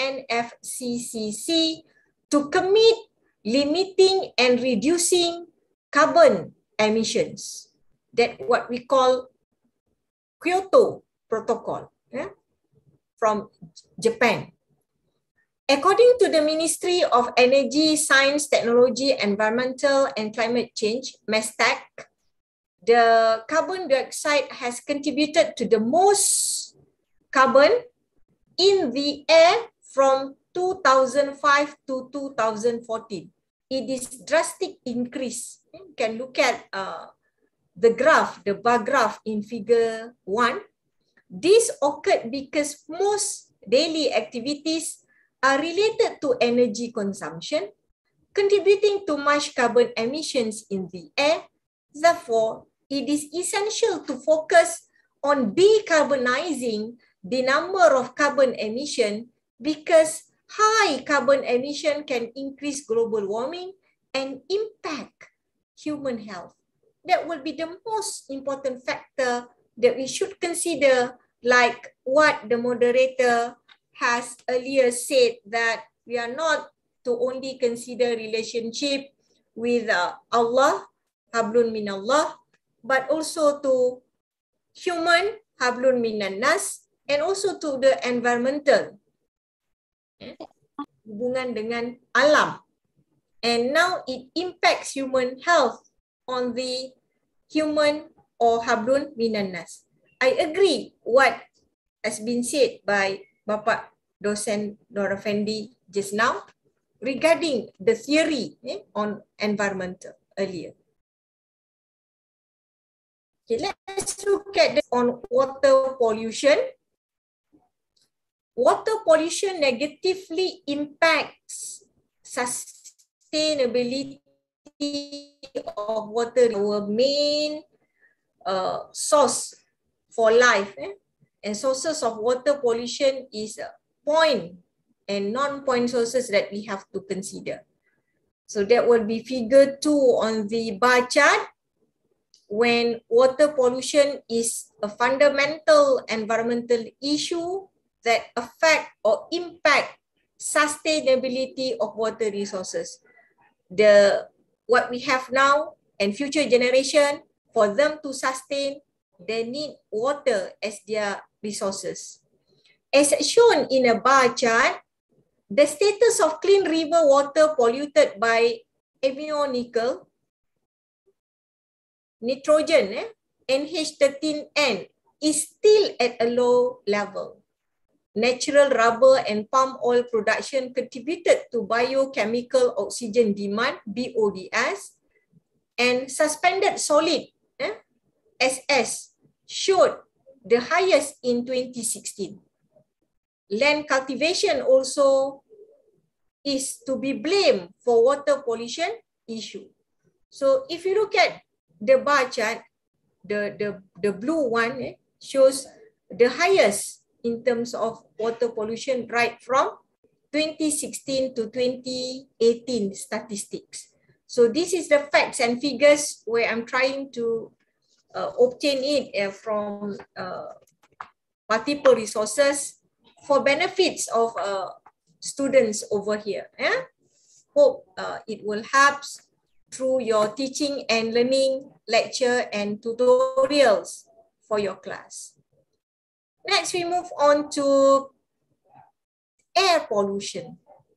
UNFCCC to commit limiting and reducing carbon emissions. That's what we call Kyoto Protocol from Japan. According to the Ministry of Energy, Science, Technology, Environmental and Climate Change, MESTEC, the carbon dioxide has contributed to the most carbon in the air from 2005 to 2014. It is drastic increase. You can look at the graph, the bar graph in figure 1. This occurred because most daily activities are related to energy consumption, contributing to much carbon emissions in the air. Therefore, it is essential to focus on decarbonizing the number of carbon emission because high carbon emission can increase global warming and impact human health. That will be the most important factor that we should consider, like what the moderator has earlier said, that we are not to only consider relationship with Allah, hablun minallah, but also to human, hablun minan nas, and also to the environmental, hubungan dengan alam. And now it impacts human health on the human or hablun minan nas. I agree what has been said by Bapak Dosen Nur Effendi just now regarding the theory on environmental earlier. Okay, let's look at this on water pollution. Water pollution negatively impacts sustainability of water, our main source for life. And sources of water pollution is point and non-point sources that we have to consider. So that will be figure 2 on the bar chart, when water pollution is a fundamental environmental issue that affect or impact sustainability of water resources. What we have now and future generation, for them to sustain, they need water as their resources. As shown in a bar chart, the status of clean river water polluted by amino nickel, nitrogen, NH13N, is still at a low level. Natural rubber and palm oil production contributed to biochemical oxygen demand, BODS, and suspended solid, SS, showed the highest in 2016. Land cultivation also is to be blamed for water pollution issue. So if you look at the bar chart, the blue one shows the highest in terms of water pollution right from 2016 to 2018 statistics. So this is the facts and figures where I'm trying to obtain it from multiple resources for benefits of students over here. Hope it will help through your teaching and learning lecture and tutorials for your class. Next, we move on to air pollution.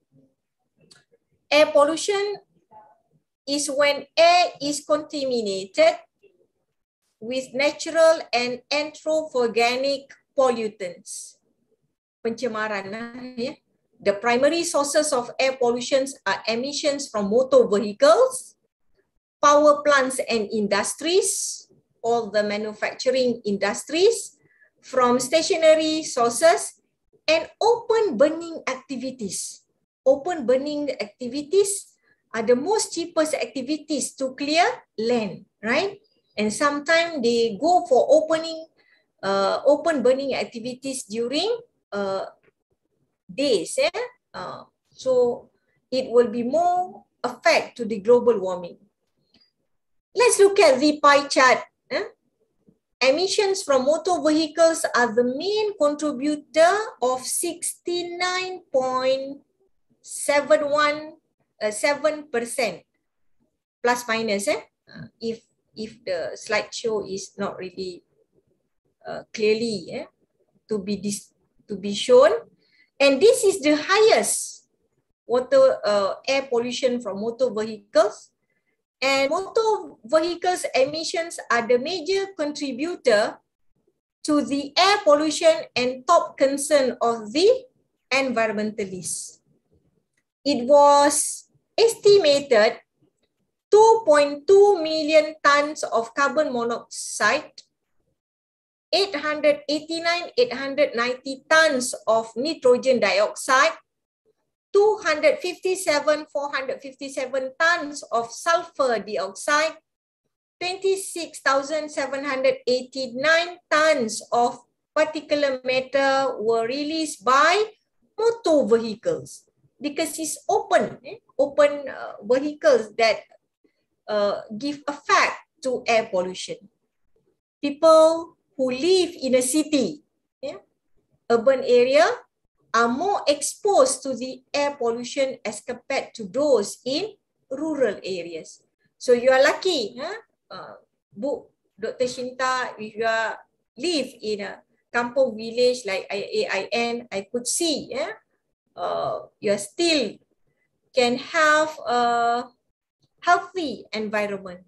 Air pollution is when air is contaminated with natural and anthropogenic pollutants. Pencemaran. The primary sources of air pollution are emissions from motor vehicles, power plants and industries, all the manufacturing industries, from stationary sources, and open burning activities. Open burning activities are the most cheapest activities to clear land, right? And sometimes they go for open burning activities during days. So it will be more effect to the global warming. Let's look at the pie chart. Emissions from motor vehicles are the main contributor of 69.7% plus minus. If the slideshow is not really clearly to be shown, and this is the highest air pollution from motor vehicles. And motor vehicles emissions are the major contributor to the air pollution and top concern of the environmentalists. It was estimated 2.2 million tons of carbon monoxide, 890 tons of nitrogen dioxide, 457 tons of sulfur dioxide, 26,789 tons of particulate matter were released by motor vehicles, because it's open vehicles that give effect to air pollution. People who live in a city, urban area, are more exposed to the air pollution as compared to those in rural areas. So you are lucky, Dr. Shinta, if you live in a kampung village like IAIN, I could see you still can have a healthy environment.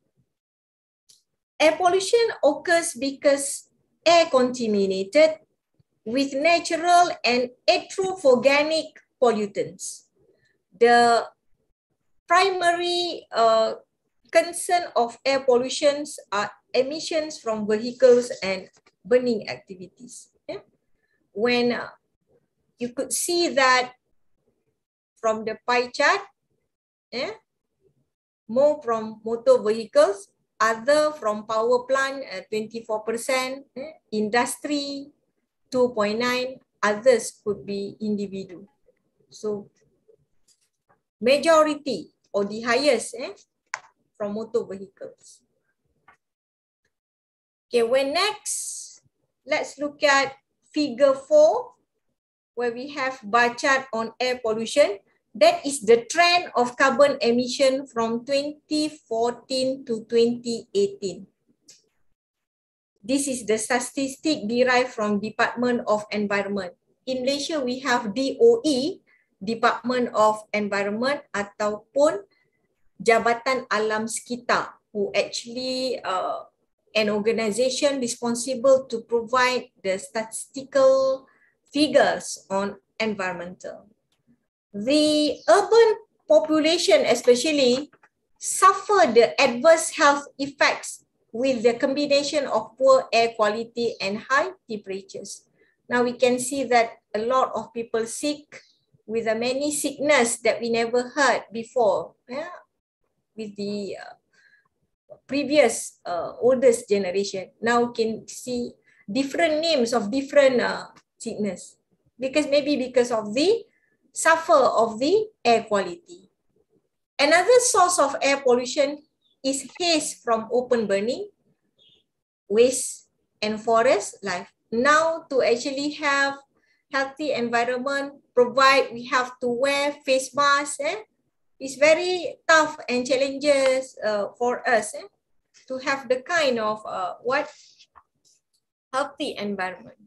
Air pollution occurs because air contaminated with natural and anthropogenic pollutants. The primary concern of air pollution are emissions from vehicles and burning activities. When you could see that from the pie chart, more from motor vehicles, other from power plant 24%, industry 2.9%, others could be individual. So majority or the highest from motor vehicles. Okay, when next, let's look at figure 4, where we have bar chart on air pollution. That is the trend of carbon emission from 2014 to 2018. This is the statistic derived from Department of Environment. In Malaysia, we have DOE, Department of Environment, ataupun Jabatan Alam Sekitar, who actually an organization responsible to provide the statistical figures on environmental. The urban population especially suffer the adverse health effects with the combination of poor air quality and high temperatures. Now we can see that a lot of people sick with many sickness that we never heard before, with the previous oldest generation. Now we can see different names of different sickness, because of the suffer of the air quality. Another source of air pollution is haze from open burning, waste and forest life. Now to actually have healthy environment, we have to wear face masks. It's very tough and challenges for us to have the kind of healthy environment.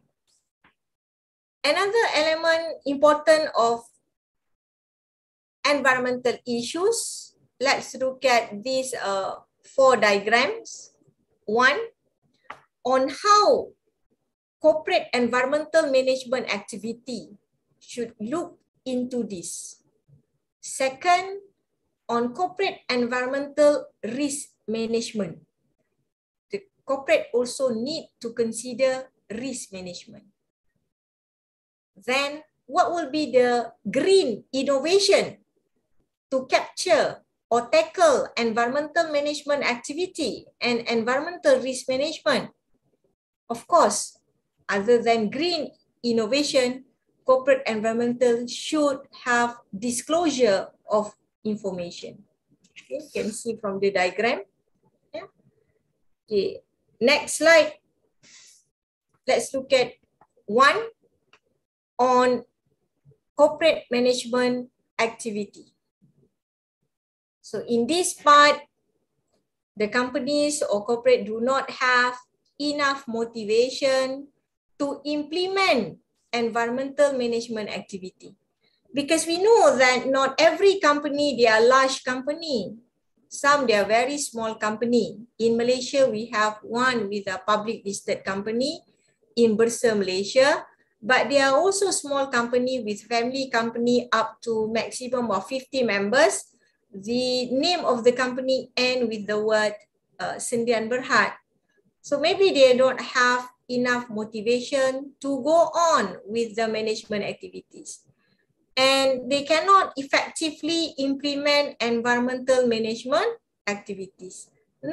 Another element important of environmental issues, let's look at these 4 diagrams. One, on how corporate environmental management activity should look into this. Second, on corporate environmental risk management. The corporate also need to consider risk management. Then, what will be the green innovation to capture or tackle environmental management activity and environmental risk management? Of course, other than green innovation, corporate environmental should have disclosure of information. Okay, you can see from the diagram. Yeah. Okay. Next slide. Let's look at one on corporate management activity. So in this part, the companies or corporate do not have enough motivation to implement environmental management activity. Because we know that not every company, they are large company. Some, they are very small company. In Malaysia, we have one with a public listed company in Bursa, Malaysia. But there are also small company with family company up to maximum of 50 members. The name of the company end with the word Sendian Berhad. So maybe they don't have enough motivation to go on with the management activities. And they cannot effectively implement environmental management activities.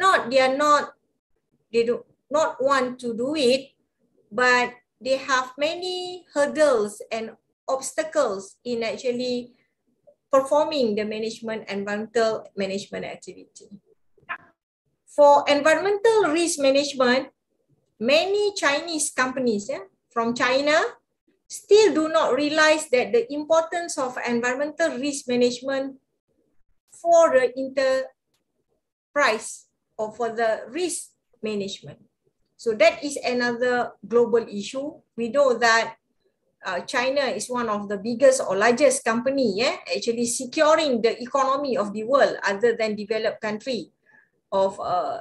They do not want to do it, but they have many hurdles and obstacles in actually performing the environmental management activity. For environmental risk management, many Chinese companies from China still do not realize that the importance of environmental risk management for the enterprise or for the risk management. So that is another global issue. We know that China is one of the biggest or largest company, actually securing the economy of the world other than developed country of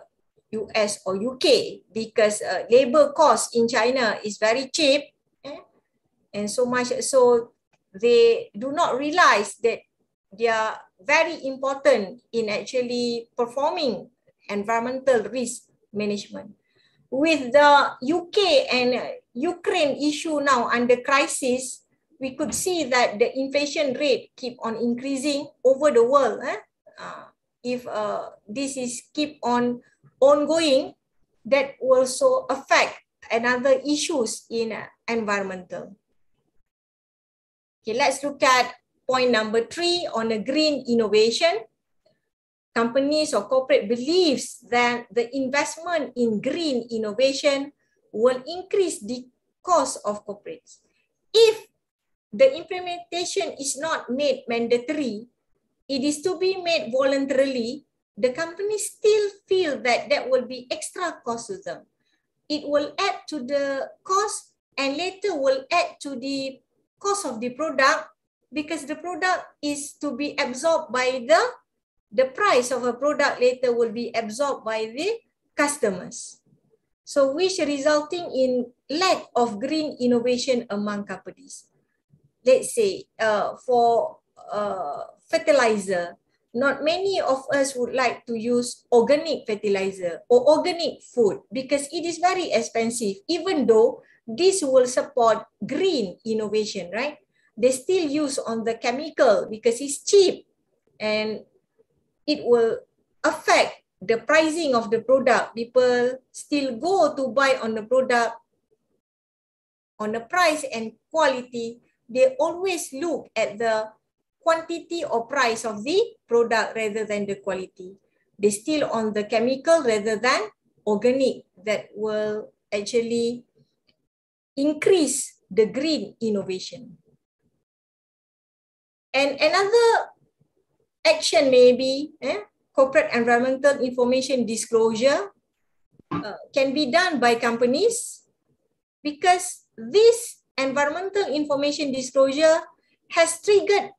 US or UK, because labor cost in China is very cheap, and so much so they do not realize that they are very important in actually performing environmental risk management. With the UK and Ukraine issue now under crisis, we could see that the inflation rate keep on increasing over the world. If this is keep on ongoing, that will also affect another issues in environmental. Okay, let's look at point number 3 on the green innovation. Companies or corporate believes that the investment in green innovation will increase the cost of corporates. If the implementation is not made mandatory, it is to be made voluntarily, the companies still feel that that will be extra cost to them. It will add to the cost and later will add to the cost of the product, because the product is to be absorbed by the price of a product later will be absorbed by the customers. So which resulting in lack of green innovation among companies. Let's say for fertilizer, not many of us would like to use organic fertilizer or organic food because it is very expensive, even though this will support green innovation, right? They still use on the chemical because it's cheap and it will affect the pricing of the product. People still go to buy on the product on the price and quality, they always look at the quantity or price of the product rather than the quality. They still on the chemical rather than organic that will actually increase the green innovation. And another action may be corporate environmental information disclosure can be done by companies, because this environmental information disclosure has triggered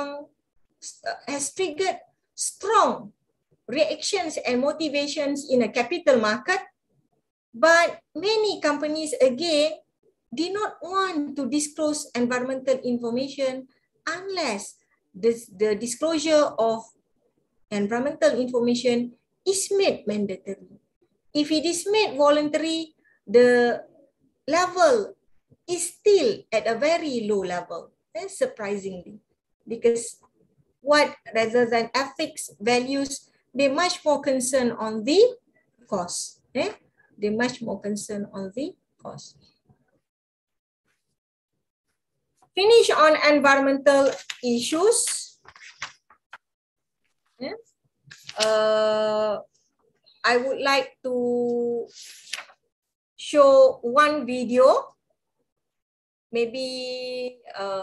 strong reactions and motivations in a capital market, but many companies again do not want to disclose environmental information unless the disclosure of environmental information is made mandatory. If it is made voluntary, the level is still at a very low level, surprisingly, because rather than ethics, values, they're much more concerned on the cost. They're much more concerned on the cost. Finish on environmental issues. I would like to show one video. Maybe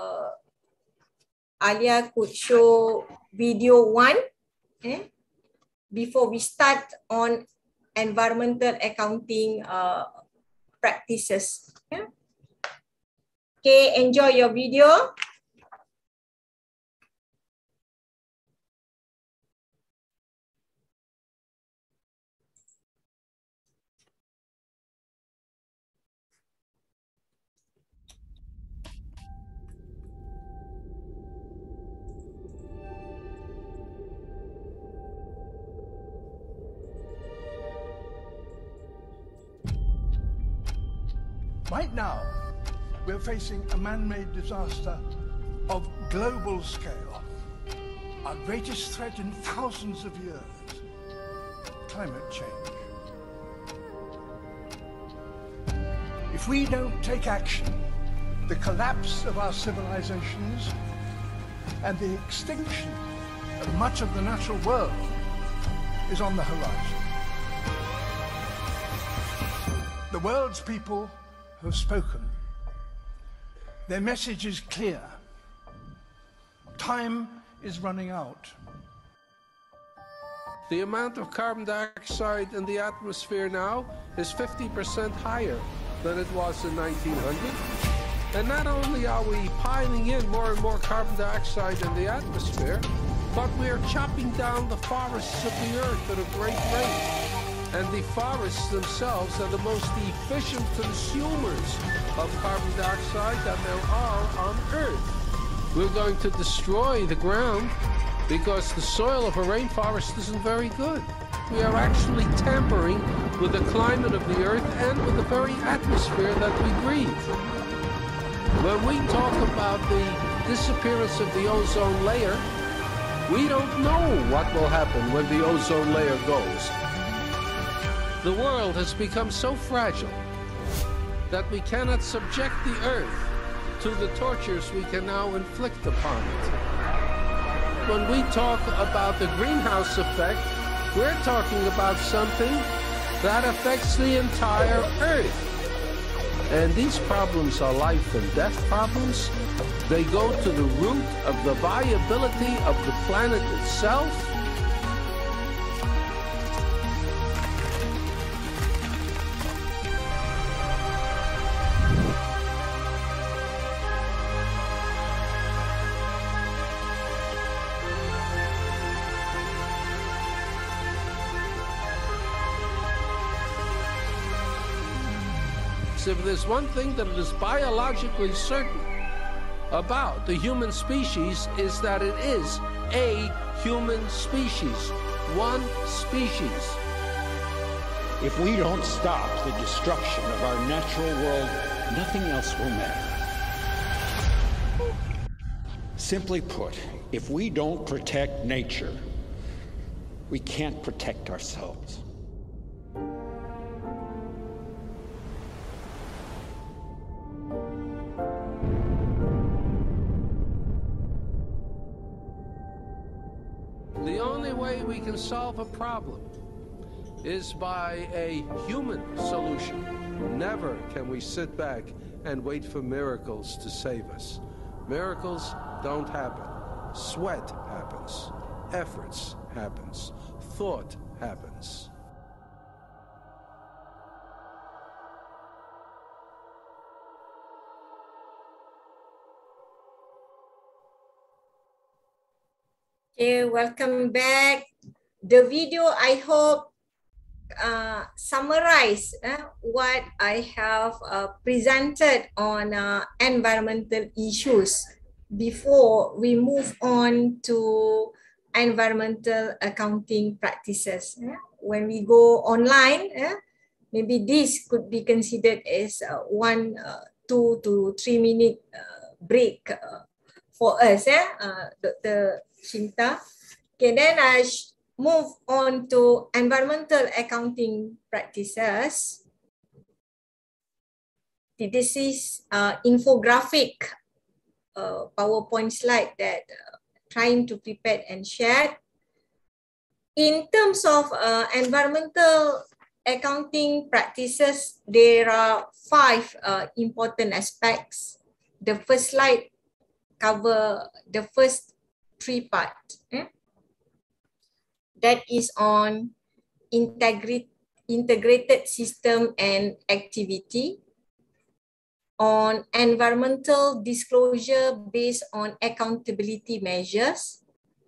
Alia could show video 1 before we start on environmental accounting practices. Okay, enjoy your video. Right now, we're facing a man-made disaster of global scale. Our greatest threat in thousands of years, climate change. If we don't take action, the collapse of our civilizations and the extinction of much of the natural world is on the horizon. The world's people have spoken. Their message is clear. Time is running out. The amount of carbon dioxide in the atmosphere now is 50% higher than it was in 1900. And not only are we piling in more and more carbon dioxide in the atmosphere, but we are chopping down the forests of the earth at a great rate. And the forests themselves are the most efficient consumers of carbon dioxide that there are on Earth. We're going to destroy the ground because the soil of a rainforest isn't very good. We are actually tampering with the climate of the Earth and with the very atmosphere that we breathe. When we talk about the disappearance of the ozone layer, we don't know what will happen when the ozone layer goes. The world has become so fragile that we cannot subject the Earth to the tortures we can now inflict upon it. When we talk about the greenhouse effect, we're talking about something that affects the entire Earth. And these problems are life and death problems. They go to the root of the viability of the planet itself. If there's one thing that is biologically certain about the human species, is that it is a human species, one species. If we don't stop the destruction of our natural world, nothing else will matter. Simply put, if we don't protect nature, we can't protect ourselves. way we can solve a problem is by a human solution. Never can we sit back and wait for miracles to save us. Miracles don't happen. Sweat happens. Efforts happens. Thought happens. Okay, welcome back. The video, I hope, summarize what I have presented on environmental issues before we move on to environmental accounting practices. When we go online, maybe this could be considered as 1, 2 to 3 minute break for us, Dr. Shinta. Okay, then I move on to environmental accounting practices. This is infographic PowerPoint slide that trying to prepare and share. In terms of environmental accounting practices, there are 5 important aspects. The first slide cover the first 3 parts. That is on integrated system and activity, on environmental disclosure based on accountability measures,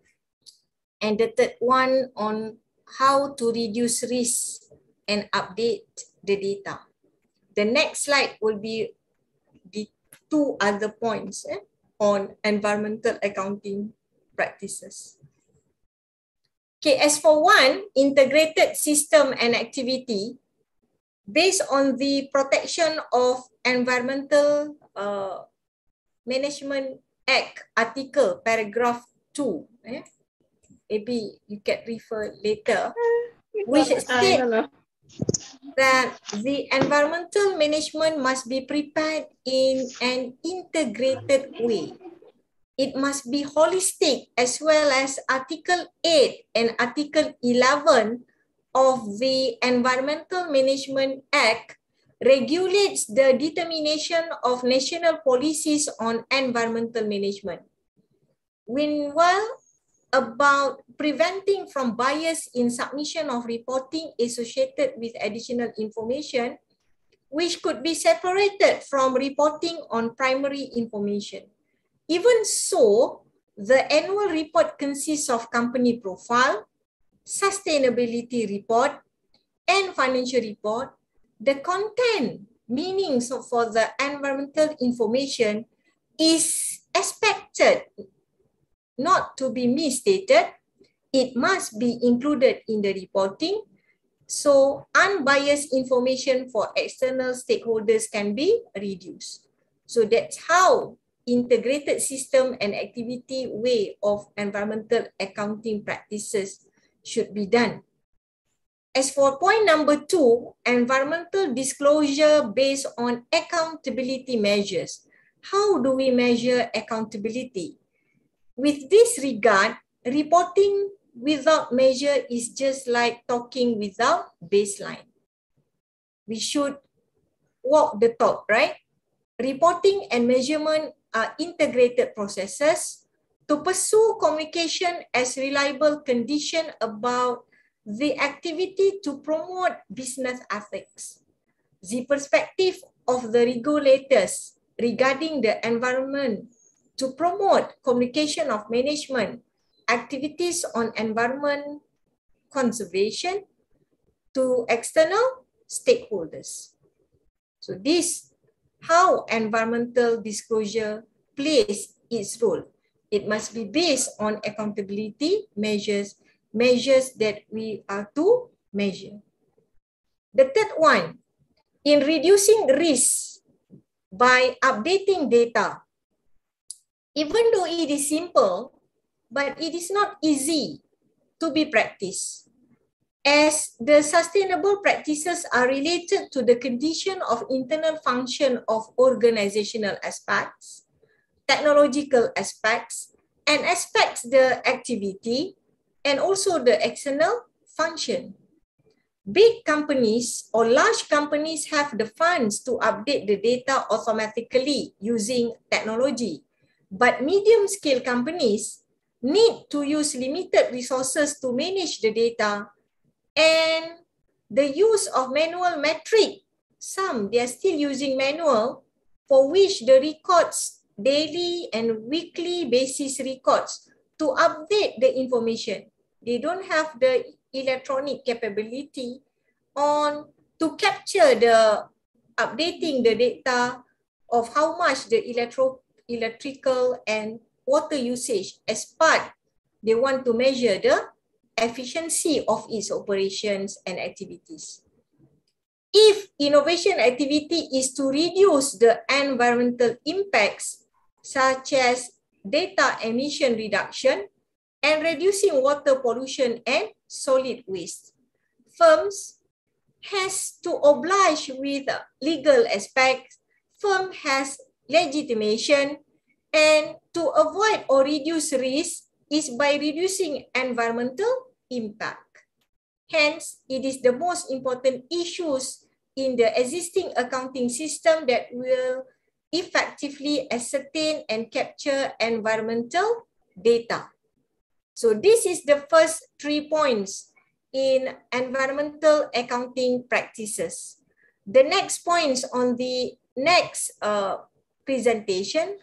and the third one on how to reduce risk and update the data. The next slide will be the 2 other points on environmental accounting practices. Okay, as for one, integrated system and activity, based on the Protection of Environmental Management Act article, paragraph 2, maybe you can refer later, which states that the environmental management must be prepared in an integrated way. It must be holistic, as well as Article 8 and Article 11 of the Environmental Management Act regulates the determination of national policies on environmental management. Meanwhile, about preventing from bias in submission of reporting associated with additional information, which could be separated from reporting on primary information. Even so, the annual report consists of company profile, sustainability report, and financial report. The content, meanings for the environmental information is expected not to be misstated. It must be included in the reporting, so unbiased information for external stakeholders can be reduced. So that's how integrated system and activity way of environmental accounting practices should be done. As for point number 2, environmental disclosure based on accountability measures. How do we measure accountability? With this regard, reporting without measure is just like talking without baseline. We should walk the talk, right? Reporting and measurement are integrated processes to pursue communication as reliable condition about the activity to promote business ethics. The perspective of the regulators regarding the environment to promote communication of management activities on environment conservation to external stakeholders. So this how environmental disclosure plays its role. It must be based on accountability measures that we are to measure. The third one, in reducing risk by updating data. Even though it is simple, but it is not easy to be practiced, as the sustainable practices are related to the condition of internal function of organizational aspects, technological aspects, and aspects the activity, and also the external function. Big companies or large companies have the funds to update the data automatically using technology. But medium-scale companies need to use limited resources to manage the data, and the use of manual metric. Some, they are still using manual, for which the records, daily and weekly basis records, to update the information. They don't have the electronic capability on to capture the updating the data of how much the electrical and water usage as part. They want to measure the efficiency of its operations and activities. If innovation activity is to reduce the environmental impacts, such as data emission reduction and reducing water pollution and solid waste, firms has to oblige with legal aspects. Firm has legitimation, and to avoid or reduce risk is by reducing environmental impact. Hence, it is the most important issues in the existing accounting system that will effectively ascertain and capture environmental data. So this is the first 3 points in environmental accounting practices. The next points on the next presentation.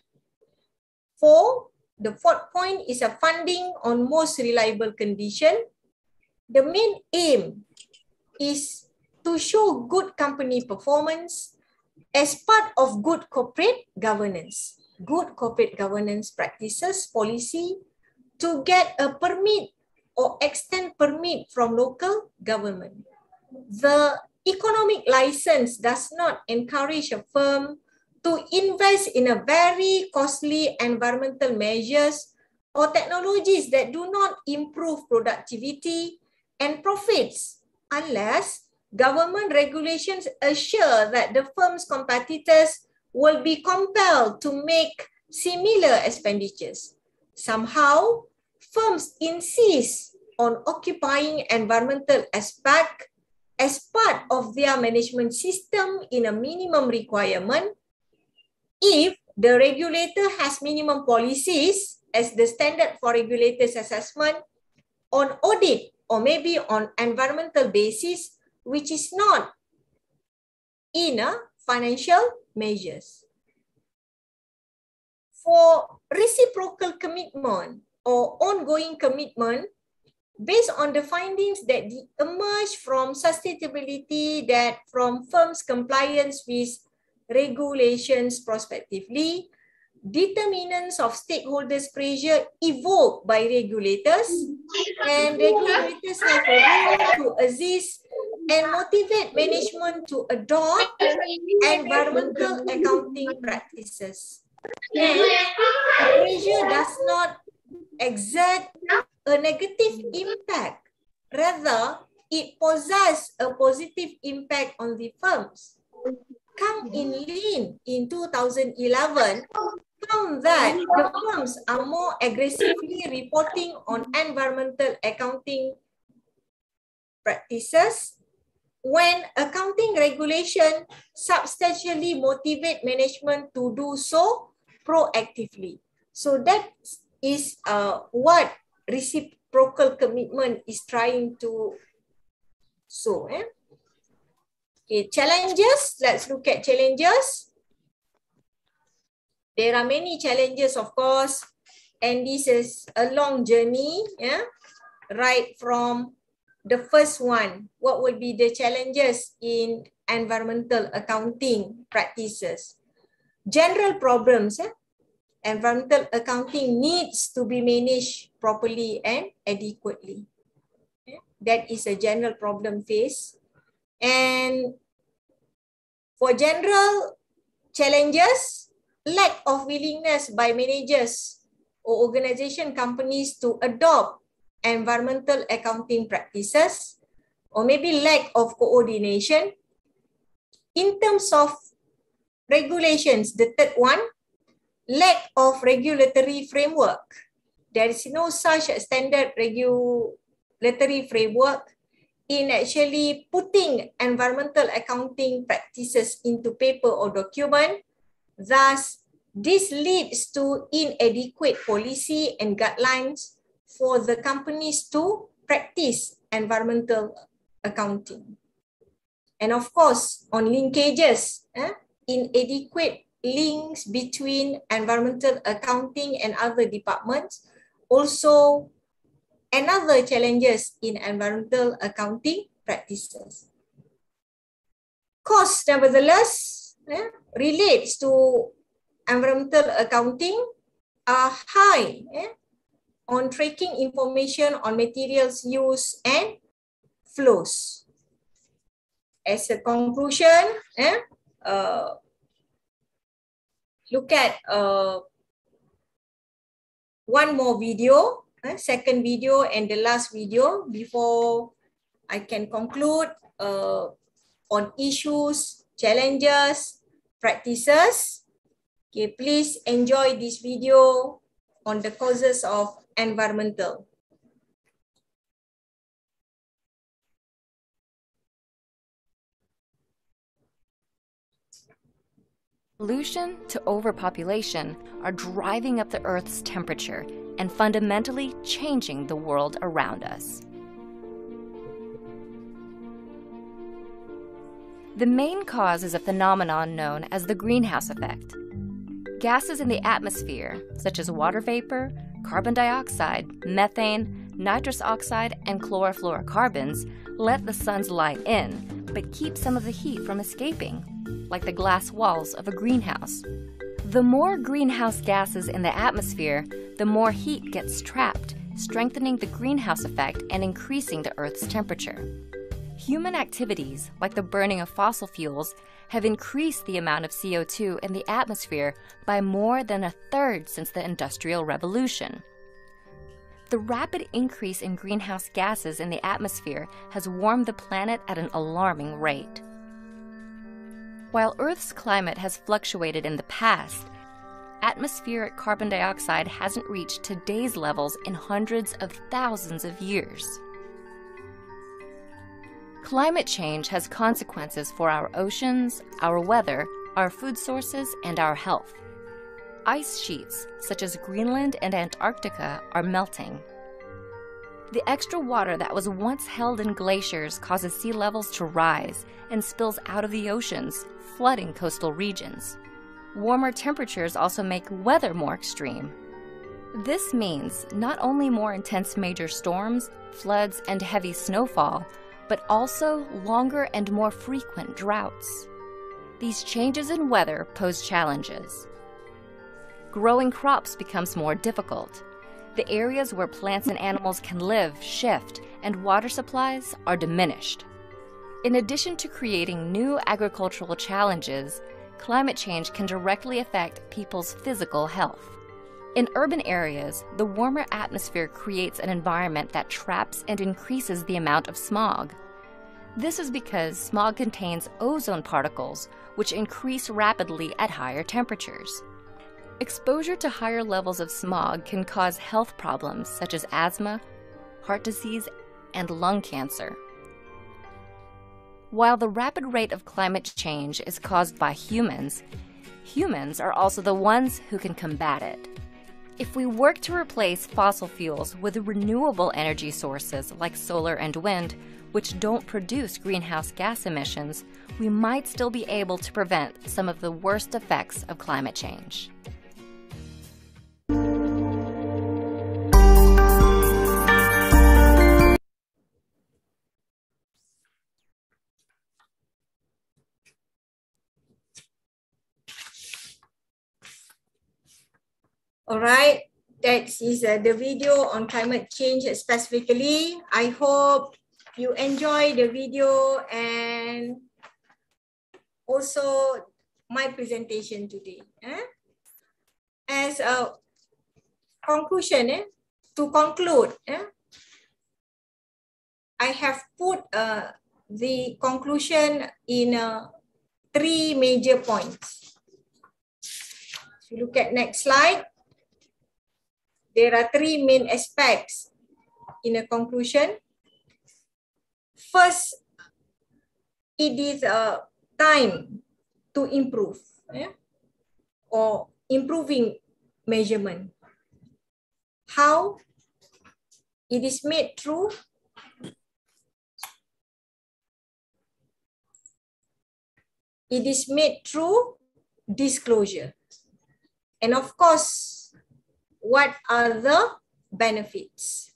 The fourth point is a funding on most reliable condition. The main aim is to show good company performance as part of good corporate governance. Good corporate governance practices policy to get a permit or extend permit from local government. The economic license does not encourage a firm to invest in a very costly environmental measures or technologies that do not improve productivity and profits unless government regulations assure that the firm's competitors will be compelled to make similar expenditures. Somehow, firms insist on occupying environmental aspect as part of their management system in a minimum requirement. If the regulator has minimum policies as the standard for regulators' assessment on audit or maybe on environmental basis, which is not in a financial measures. For reciprocal commitment or ongoing commitment, based on the findings that emerge from sustainability, that from firms' compliance with regulations prospectively, determinants of stakeholders' pressure evoked by regulators, and regulators have a role to assist and motivate management to adopt environmental accounting practices. And the pressure does not exert a negative impact. Rather, it possesses a positive impact on the firms. Come in Lean in 2011 found that the firms are more aggressively reporting on environmental accounting practices when accounting regulation substantially motivate management to do so proactively. So that is what reciprocal commitment is trying to show. Okay, challenges. Let's look at challenges. There are many challenges, of course, and this is a long journey. Right from the first one, what will be the challenges in environmental accounting practices? General problems. Environmental accounting needs to be managed properly and adequately. That is a general problem faced. And for general challenges, lack of willingness by managers or organization companies to adopt environmental accounting practices, or maybe lack of coordination. In terms of regulations, the third one, lack of regulatory framework. there is no such standard regulatory framework in actually putting environmental accounting practices into paper or document. Thus, this leads to inadequate policy and guidelines for the companies to practice environmental accounting. And of course, on linkages, inadequate links between environmental accounting and other departments, also another challenges in environmental accounting practices. Costs, nevertheless, relates to environmental accounting are high on tracking information on materials use and flows. As a conclusion, look at one more video, second video and the last video before I can conclude on issues, challenges, practices. Okay, please enjoy this video on the causes of environmental. Pollution to overpopulation are driving up the Earth's temperature and fundamentally changing the world around us. The main cause is a phenomenon known as the greenhouse effect. Gases in the atmosphere, such as water vapor, carbon dioxide, methane, nitrous oxide, and chlorofluorocarbons, let the sun's light in, but keep some of the heat from escaping, like the glass walls of a greenhouse. The more greenhouse gases in the atmosphere, the more heat gets trapped, strengthening the greenhouse effect and increasing the Earth's temperature. Human activities, like the burning of fossil fuels, have increased the amount of CO2 in the atmosphere by more than 1/3 since the Industrial Revolution. The rapid increase in greenhouse gases in the atmosphere has warmed the planet at an alarming rate. While Earth's climate has fluctuated in the past, atmospheric carbon dioxide hasn't reached today's levels in hundreds of thousands of years. Climate change has consequences for our oceans, our weather, our food sources, and our health. Ice sheets, such as Greenland and Antarctica, are melting. The extra water that was once held in glaciers causes sea levels to rise and spills out of the oceans, flooding coastal regions. Warmer temperatures also make weather more extreme. This means not only more intense major storms, floods, and heavy snowfall, but also longer and more frequent droughts. These changes in weather pose challenges. Growing crops becomes more difficult. The areas where plants and animals can live shift, and water supplies are diminished. In addition to creating new agricultural challenges, climate change can directly affect people's physical health. In urban areas, the warmer atmosphere creates an environment that traps and increases the amount of smog. This is because smog contains ozone particles, which increase rapidly at higher temperatures. Exposure to higher levels of smog can cause health problems such as asthma, heart disease, and lung cancer. While the rapid rate of climate change is caused by humans, humans are also the ones who can combat it. If we work to replace fossil fuels with renewable energy sources like solar and wind, which don't produce greenhouse gas emissions, we might still be able to prevent some of the worst effects of climate change. All right, that is the video on climate change specifically. I hope you enjoy the video and also my presentation today. As a conclusion, to conclude, I have put the conclusion in 3 major points. If you look at next slide. there are three main aspects in a conclusion. First, it is a time to improve, or improving measurement. How? It is made through disclosure. And of course, what are the benefits?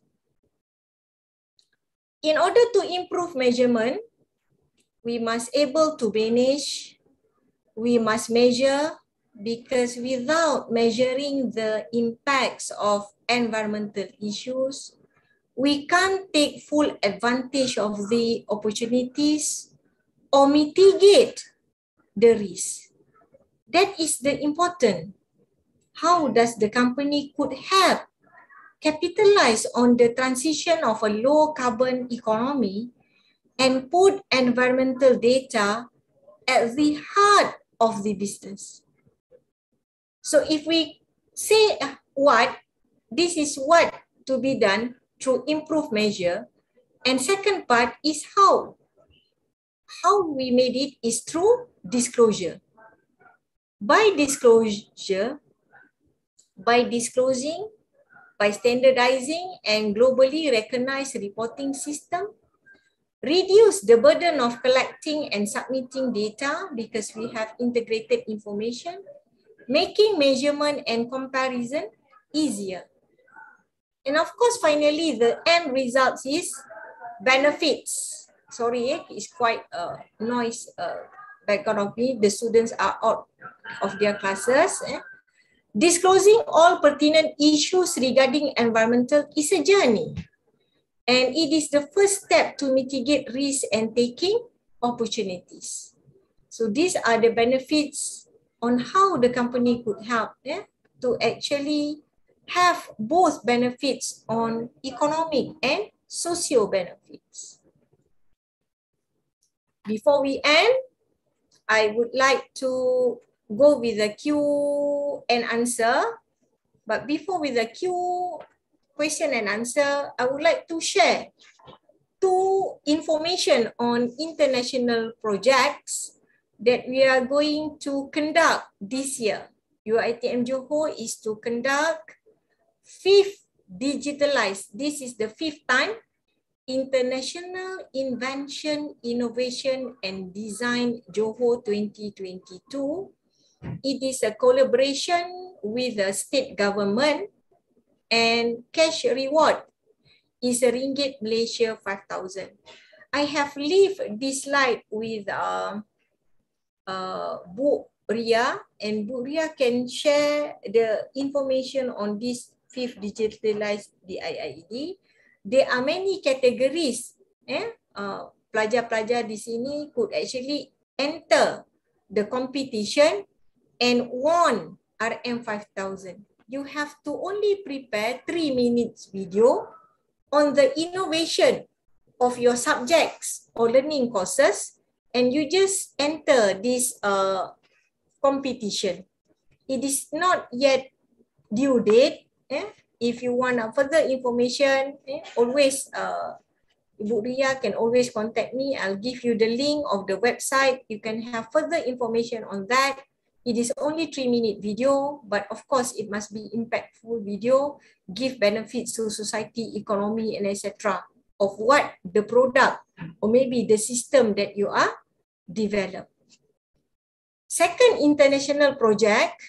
In order to improve measurement, we must able to manage, we must measure, because without measuring the impacts of environmental issues, we can't take full advantage of the opportunities or mitigate the risk. That is the important. How does the company could help capitalize on the transition of a low carbon economy and put environmental data at the heart of the business? So if we say this is what to be done through improved measure, and second part is how we made it is through disclosure. By disclosure, by disclosing, by standardizing and globally recognized reporting system, reduce the burden of collecting and submitting data because we have integrated information, making measurement and comparison easier. And of course, finally, the end result is benefits. Sorry, it's quite a noise background of me. The students are out of their classes. Disclosing all pertinent issues regarding environmental is a journey. And it is the first step to mitigate risk and taking opportunities. So these are the benefits on how the company could help to actually have both benefits on economic and socio benefits. Before we end, I would like to go with the Q and answer. But before with the question and answer, I would like to share two information on international projects that we are going to conduct this year. UiTM Johor is to conduct 5th digitalized, this is the 5th time, International Invention, Innovation and Design Johor 2022. It is a collaboration with the state government, and cash reward is a ringgit Malaysia 5,000. I have left this slide with Bu Ria, and Bu Ria can share the information on this 5th digitalized DIIED. There are many categories. Pelajar-pelajar di sini could actually enter the competition and won RM 5,000. You have to only prepare 3 minutes video on the innovation of your subjects or learning courses, and you just enter this competition. It is not yet due date. If you want further information, always Ibu Ria can always contact me. I'll give you the link of the website. You can have further information on that. It is only 3-minute video, but of course it must be impactful video, give benefits to society, economy, and etc. of what the product or maybe the system that you are developed. Second international project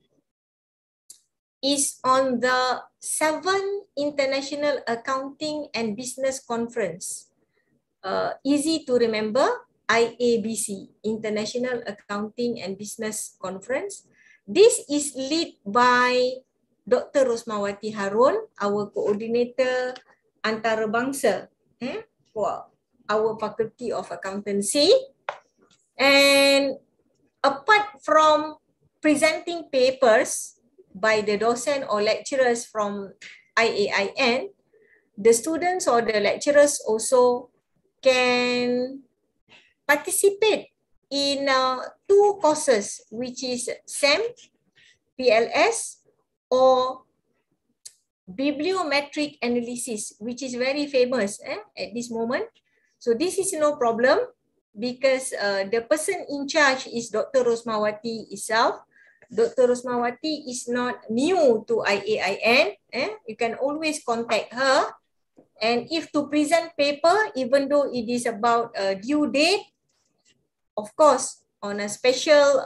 is on the 7th International Accounting and Business Conference. Easy to remember, IABC, International Accounting and Business Conference. This is led by Dr. Rosmawati Harun, our coordinator antarabangsa for our Faculty of Accountancy. And apart from presenting papers by the docent or lecturers from IAIN, the students or the lecturers also can participate in 2 courses, which is SAM, PLS, or bibliometric analysis, which is very famous at this moment. So this is no problem because the person in charge is Dr. Rosmawati itself. Dr. Rosmawati is not new to IAIN. You can always contact her. And if to present paper, even though it is about a due date, of course, on a special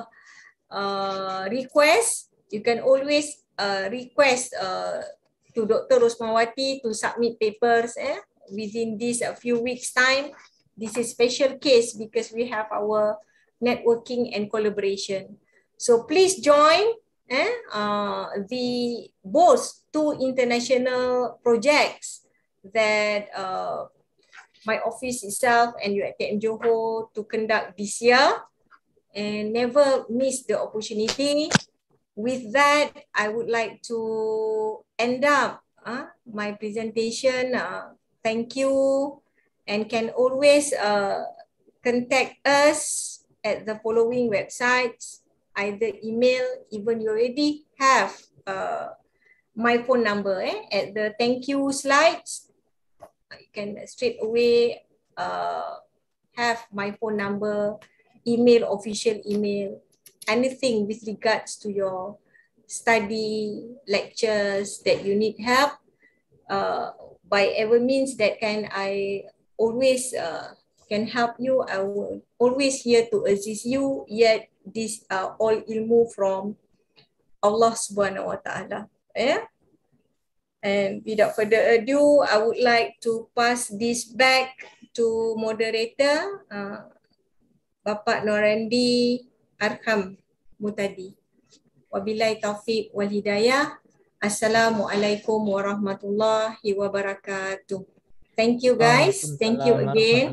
request, you can always request to Dr. Rosmawati to submit papers within this a few weeks time. This is special case because we have our networking and collaboration. So please join the both two international projects that my office itself and UiTM Johor to conduct this year, and never miss the opportunity. With that, I would like to end up my presentation. Thank you, and can always contact us at the following websites, either email, even you already have my phone number at the thank you slides. You can straight away have my phone number, email, official email, anything with regards to your study, lectures that you need help. By ever means that can I always can help you. I will always here to assist you. Yet this all ilmu from Allah Subhanahu Wa Taala. And without further ado, I would like to pass this back to moderator Bapak Norandi Arham Mutadi. Wabillahi taufiq wal hidayah. Assalamualaikum warahmatullahi wabarakatuh. Thank you guys. Thank you again.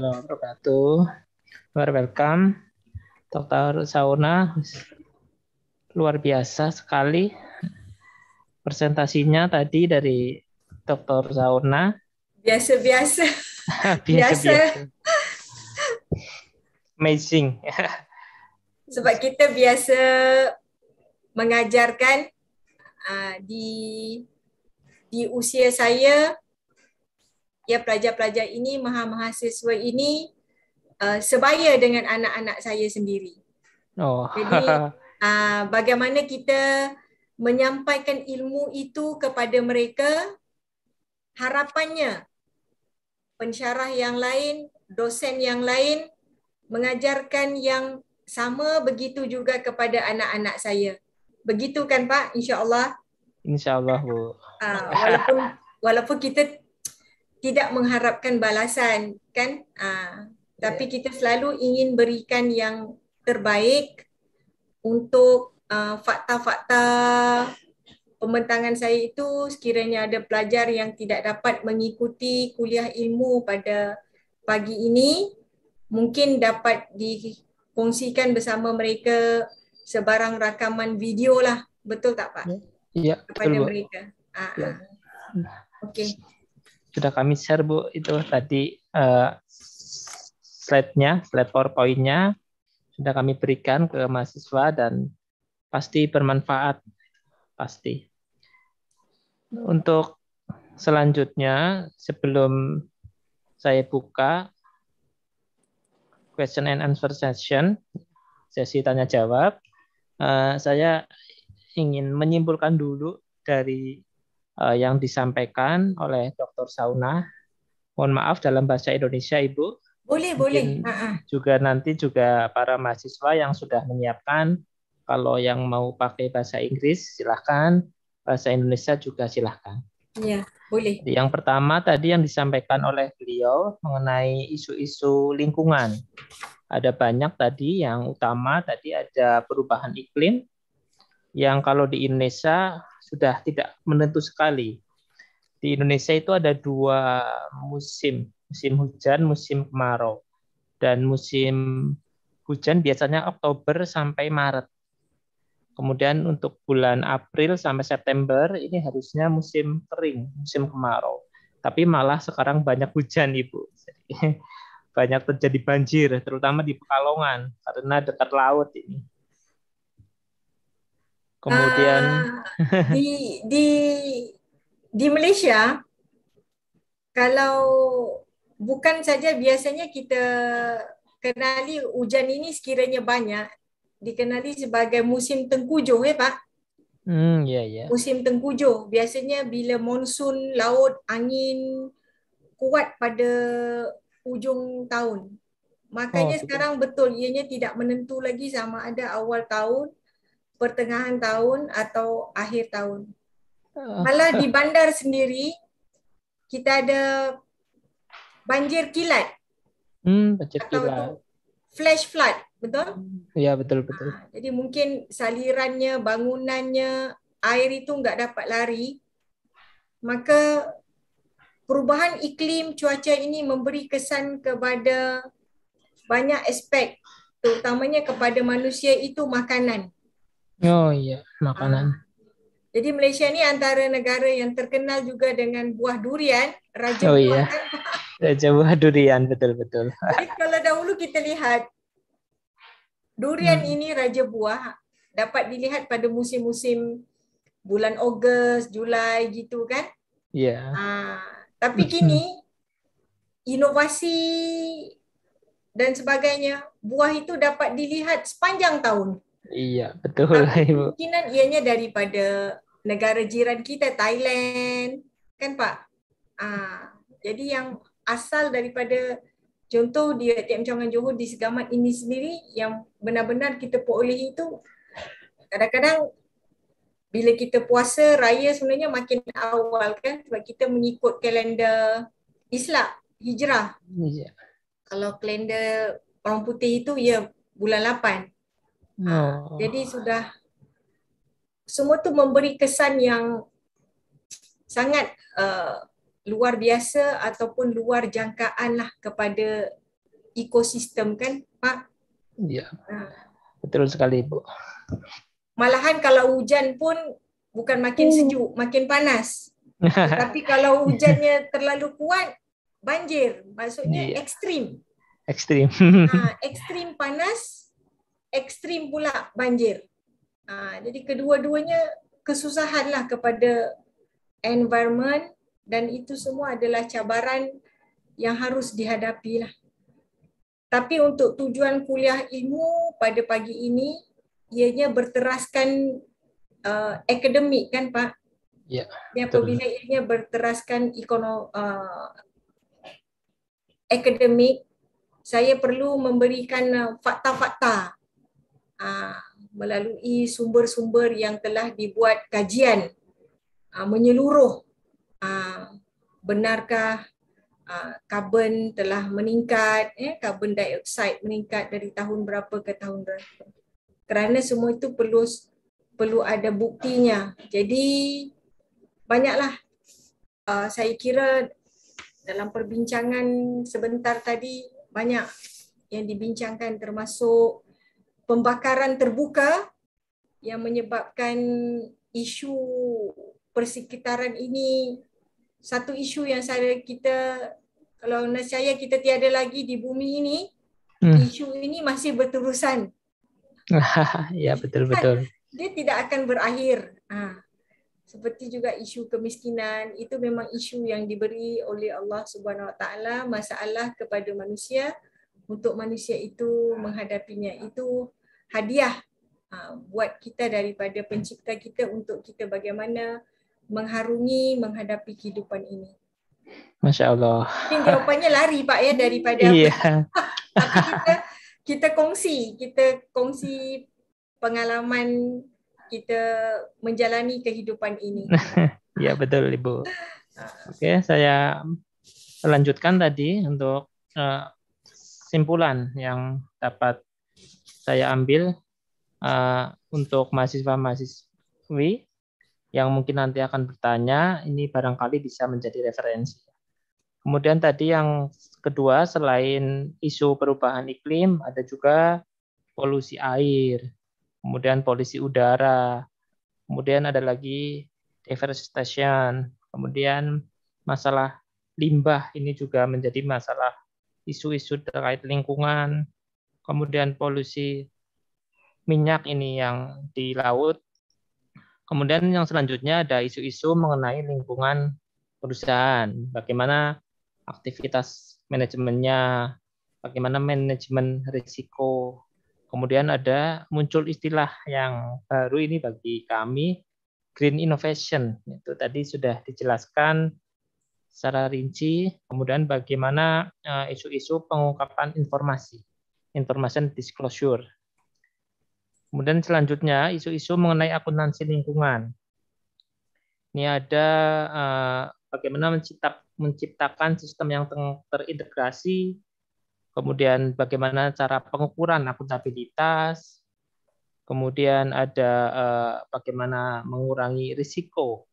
Welcome, Dr. Sauna. Luar biasa sekali presentasinya tadi dari Dr. Sauna. Biasa-biasa. Biasa. Amazing. Sebab kita biasa mengajarkan di usia saya, ya pelajar-pelajar ini, mahasiswa ini sebaya dengan anak-anak saya sendiri. Jadi bagaimana kita menyampaikan ilmu itu kepada mereka, harapannya pensyarah yang lain, dosen yang lain mengajarkan yang sama, begitu juga kepada anak-anak saya. Begitu kan Pak? InsyaAllah. InsyaAllah Bu. Walaupun kita tidak mengharapkan balasan kan, tapi kita selalu ingin berikan yang terbaik untuk fakta-fakta pembentangan saya itu. Sekiranya ada pelajar yang tidak dapat mengikuti kuliah ilmu pada pagi ini, mungkin dapat dikongsikan bersama mereka sebarang rakaman video lah. Betul tak Pak? Iya, kepada betul, Bu. mereka. Okey. Sudah kami share Bu itu tadi slide-nya, slide PowerPoint-nya sudah kami berikan ke mahasiswa dan pasti bermanfaat, pasti. Untuk selanjutnya, sebelum saya buka question and answer session, sesi tanya jawab, saya ingin menyimpulkan dulu dari yang disampaikan oleh Dr. Sauna. Mohon maaf dalam bahasa Indonesia, Ibu. Boleh. Juga nanti juga para mahasiswa yang sudah menyiapkan, kalau yang mau pakai bahasa Inggris silahkan, bahasa Indonesia juga silahkan. Ya, boleh. Yang pertama tadi yang disampaikan oleh beliau mengenai isu-isu lingkungan. Ada banyak tadi, yang utama tadi ada perubahan iklim, yang kalau di Indonesia sudah tidak menentu sekali. Di Indonesia itu ada 2 musim, musim hujan, musim kemarau. Dan musim hujan biasanya Oktober sampai Maret. Kemudian untuk bulan April sampai September ini harusnya musim kering, musim kemarau. Tapi malah sekarang banyak hujan, Ibu. Banyak terjadi banjir, terutama di Pekalongan karena dekat laut ini. Kemudian di Malaysia, kalau bukan saja biasanya kita kenali hujan ini sekiranya banyak, dikenali sebagai musim tengkujuh Pak. Ya. Musim tengkujuh biasanya bila monsun, laut, angin kuat pada hujung tahun. Makanya sekarang betul ianya tidak menentu lagi sama ada awal tahun, pertengahan tahun atau akhir tahun. Malah di bandar sendiri kita ada banjir kilat. Banjir atau kilat. tu flash flood, betul? Ya, betul. Jadi mungkin salirannya, bangunannya, air itu enggak dapat lari. Maka perubahan iklim cuaca ini memberi kesan kepada banyak aspek, terutamanya kepada manusia itu makanan. Oh iya, makanan. Jadi Malaysia ni antara negara yang terkenal juga dengan buah durian, raja Oh buah iya, kan. raja buah durian, betul. Jadi kalau dahulu kita lihat durian ini raja buah dapat dilihat pada musim-musim bulan Ogos, Julai gitu kan. Iya. Tapi kini inovasi dan sebagainya, buah itu dapat dilihat sepanjang tahun. Iya, betul. Tapi Ibu. kemungkinan ianya daripada negara jiran kita, Thailand, kan Pak? Jadi yang asal daripada, contoh di ATM Cawangan Johor di Segamat ini sendiri, yang benar-benar kita peroleh itu, kadang-kadang bila kita puasa raya sebenarnya makin awal kan, sebab kita mengikut kalender Islam, Hijrah. Iya. Kalau kalender orang putih itu ya bulan 8. Jadi sudah semua tu memberi kesan yang sangat luar biasa ataupun luar jangkaan lah kepada ekosistem kan Pak? Iya, betul sekali Ibu. Malahan kalau hujan pun bukan makin sejuk, makin panas. Tapi kalau hujannya terlalu kuat, banjir. Maksudnya ekstrim. Ekstrim. Ekstrim panas, ekstrim pula banjir. Jadi kedua-duanya kesusahan lah kepada environment, dan itu semua adalah cabaran yang harus dihadapi lah. Tapi untuk tujuan kuliah ilmu pada pagi ini, ianya berteraskan akademik kan Pak? Ya. Dan apabila ianya berteraskan akademik, saya perlu memberikan fakta-fakta melalui sumber-sumber yang telah dibuat kajian menyeluruh. Benarkah karbon telah meningkat, karbon dioksida meningkat dari tahun berapa ke tahun berapa? Kerana semua itu perlu ada buktinya. Jadi banyaklah saya kira dalam perbincangan sebentar tadi banyak yang dibincangkan, termasuk pembakaran terbuka yang menyebabkan isu persekitaran ini satu isu yang kalau nescaya kita tiada lagi di bumi ini, isu ini masih berterusan. Ya, betul. Dia tidak akan berakhir. Seperti juga isu kemiskinan, itu memang isu yang diberi oleh Allah Subhanahu Wa Taala, masalah kepada manusia untuk manusia itu menghadapinya. Itu hadiah buat kita daripada pencipta kita untuk kita bagaimana mengharungi menghadapi kehidupan ini. Masya Allah. Mungkin jawapannya lari Pak ya daripada apa. Tapi kita kongsi pengalaman kita menjalani kehidupan ini. Ya, betul Ibu. Oke, saya lanjutkan tadi untuk simpulan yang dapat saya ambil untuk mahasiswa-mahasiswi yang mungkin nanti akan bertanya, ini barangkali bisa menjadi referensi. Kemudian tadi yang kedua, selain isu perubahan iklim, ada juga polusi air, kemudian polusi udara, kemudian ada lagi deforestation, kemudian masalah limbah, ini juga menjadi masalah isu-isu terkait lingkungan, kemudian polusi minyak ini yang di laut, Kemudian yang selanjutnya ada isu-isu mengenai lingkungan perusahaan. Bagaimana aktivitas manajemennya, bagaimana manajemen risiko. Kemudian ada muncul istilah yang baru ini bagi kami, green innovation. Itu tadi sudah dijelaskan secara rinci. Kemudian bagaimana isu-isu pengungkapan informasi, information disclosure. Kemudian selanjutnya isu-isu mengenai akuntansi lingkungan. Ini ada bagaimana menciptakan sistem yang terintegrasi, kemudian bagaimana cara pengukuran akuntabilitas, kemudian ada bagaimana mengurangi risiko.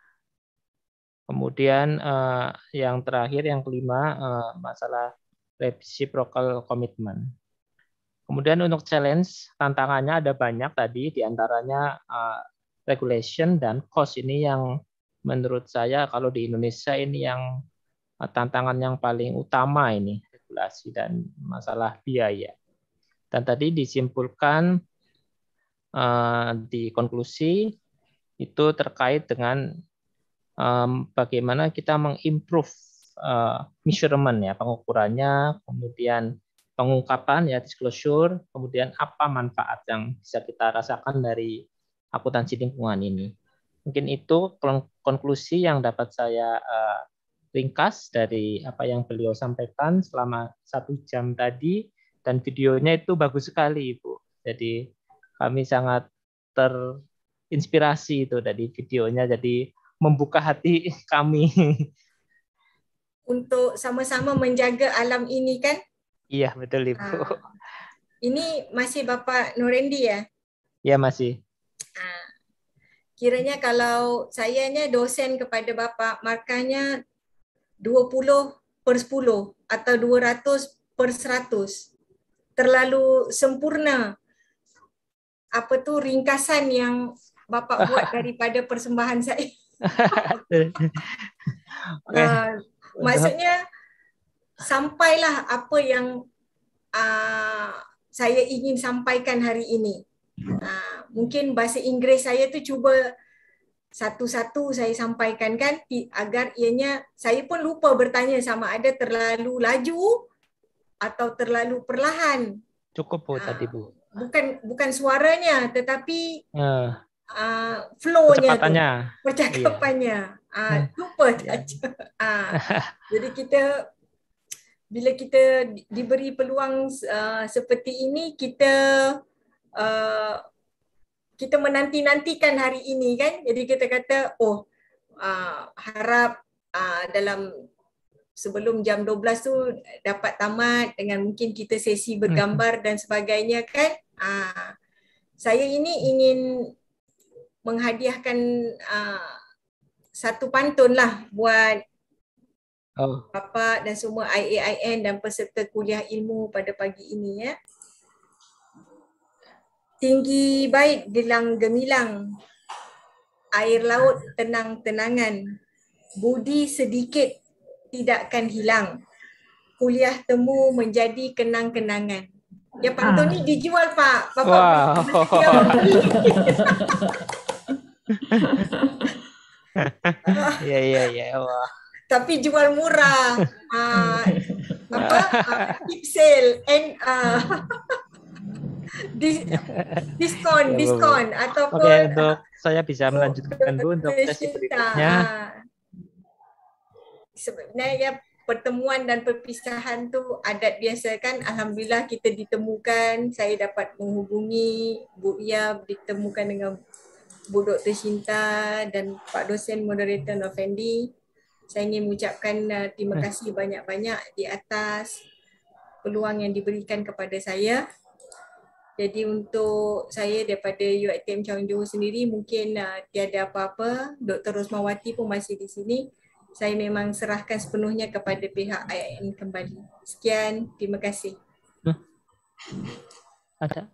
Kemudian yang terakhir, yang kelima, masalah reciprocal commitment. Kemudian untuk challenge, tantangannya ada banyak tadi, diantaranya regulation dan cost. Ini yang menurut saya kalau di Indonesia ini yang tantangan yang paling utama ini, regulasi dan masalah biaya. Dan tadi disimpulkan di konklusi itu terkait dengan bagaimana kita mengimprove measurement ya, pengukurannya, kemudian pengungkapan ya, disclosure, kemudian apa manfaat yang bisa kita rasakan dari akuntansi lingkungan ini. Mungkin itu konklusi yang dapat saya ringkas dari apa yang beliau sampaikan selama 1 jam tadi, dan videonya itu bagus sekali, Ibu. Jadi kami sangat terinspirasi itu dari videonya, jadi membuka hati kami. Untuk sama-sama menjaga alam ini kan? Iya, betul Ibu. Ini masih Bapak Norendi ya? Iya, masih. Kiranya kalau sayanya dosen kepada Bapak, markahnya 20/10 atau 200/100. Terlalu sempurna. Apa tu ringkasan yang Bapak buat daripada persembahan saya. Maksudnya sampailah apa yang saya ingin sampaikan hari ini. Mungkin bahasa Inggeris saya tu cuba satu-satu saya sampaikan kan, agar ianya saya pun lupa bertanya sama ada terlalu laju atau terlalu perlahan. Cukup Bu tadi Bu. Bukan suaranya tetapi flow-nya, percakapannya. Lupa saja. Jadi bila kita diberi peluang seperti ini, kita menanti-nantikan hari ini kan. Jadi kita kata, harap dalam sebelum jam 12 tu dapat tamat dengan mungkin kita sesi bergambar dan sebagainya kan. Saya ini ingin menghadiahkan satu pantun lah buat Bapak dan semua IAIN dan peserta kuliah ilmu pada pagi ini ya. Tinggi baik gelang gemilang, air laut tenang-tenangan, budi sedikit tidakkan hilang, kuliah temu menjadi kenang-kenangan. Ya pantun ni dijual Pak. Bapak Iya. Wah. Tapi jual murah. Keep sale and diskon ataupun. Oke, untuk saya bisa melanjutkan Bu untuk sesi berikutnya. Sebenarnya pertemuan dan perpisahan tu adat biasa kan. Alhamdulillah kita ditemukan. Saya dapat menghubungi Bu Ia, ditemukan dengan Bu Dr. Shinta dan Pak Dosen Moderator Nofendi. Saya ingin mengucapkan terima kasih banyak-banyak di atas peluang yang diberikan kepada saya. Jadi untuk saya daripada UiTM Chaweng Johor sendiri mungkin tiada apa-apa. Dr. Rosmawati pun masih di sini. Saya memang serahkan sepenuhnya kepada pihak IAIN kembali. Sekian, terima kasih. Ada?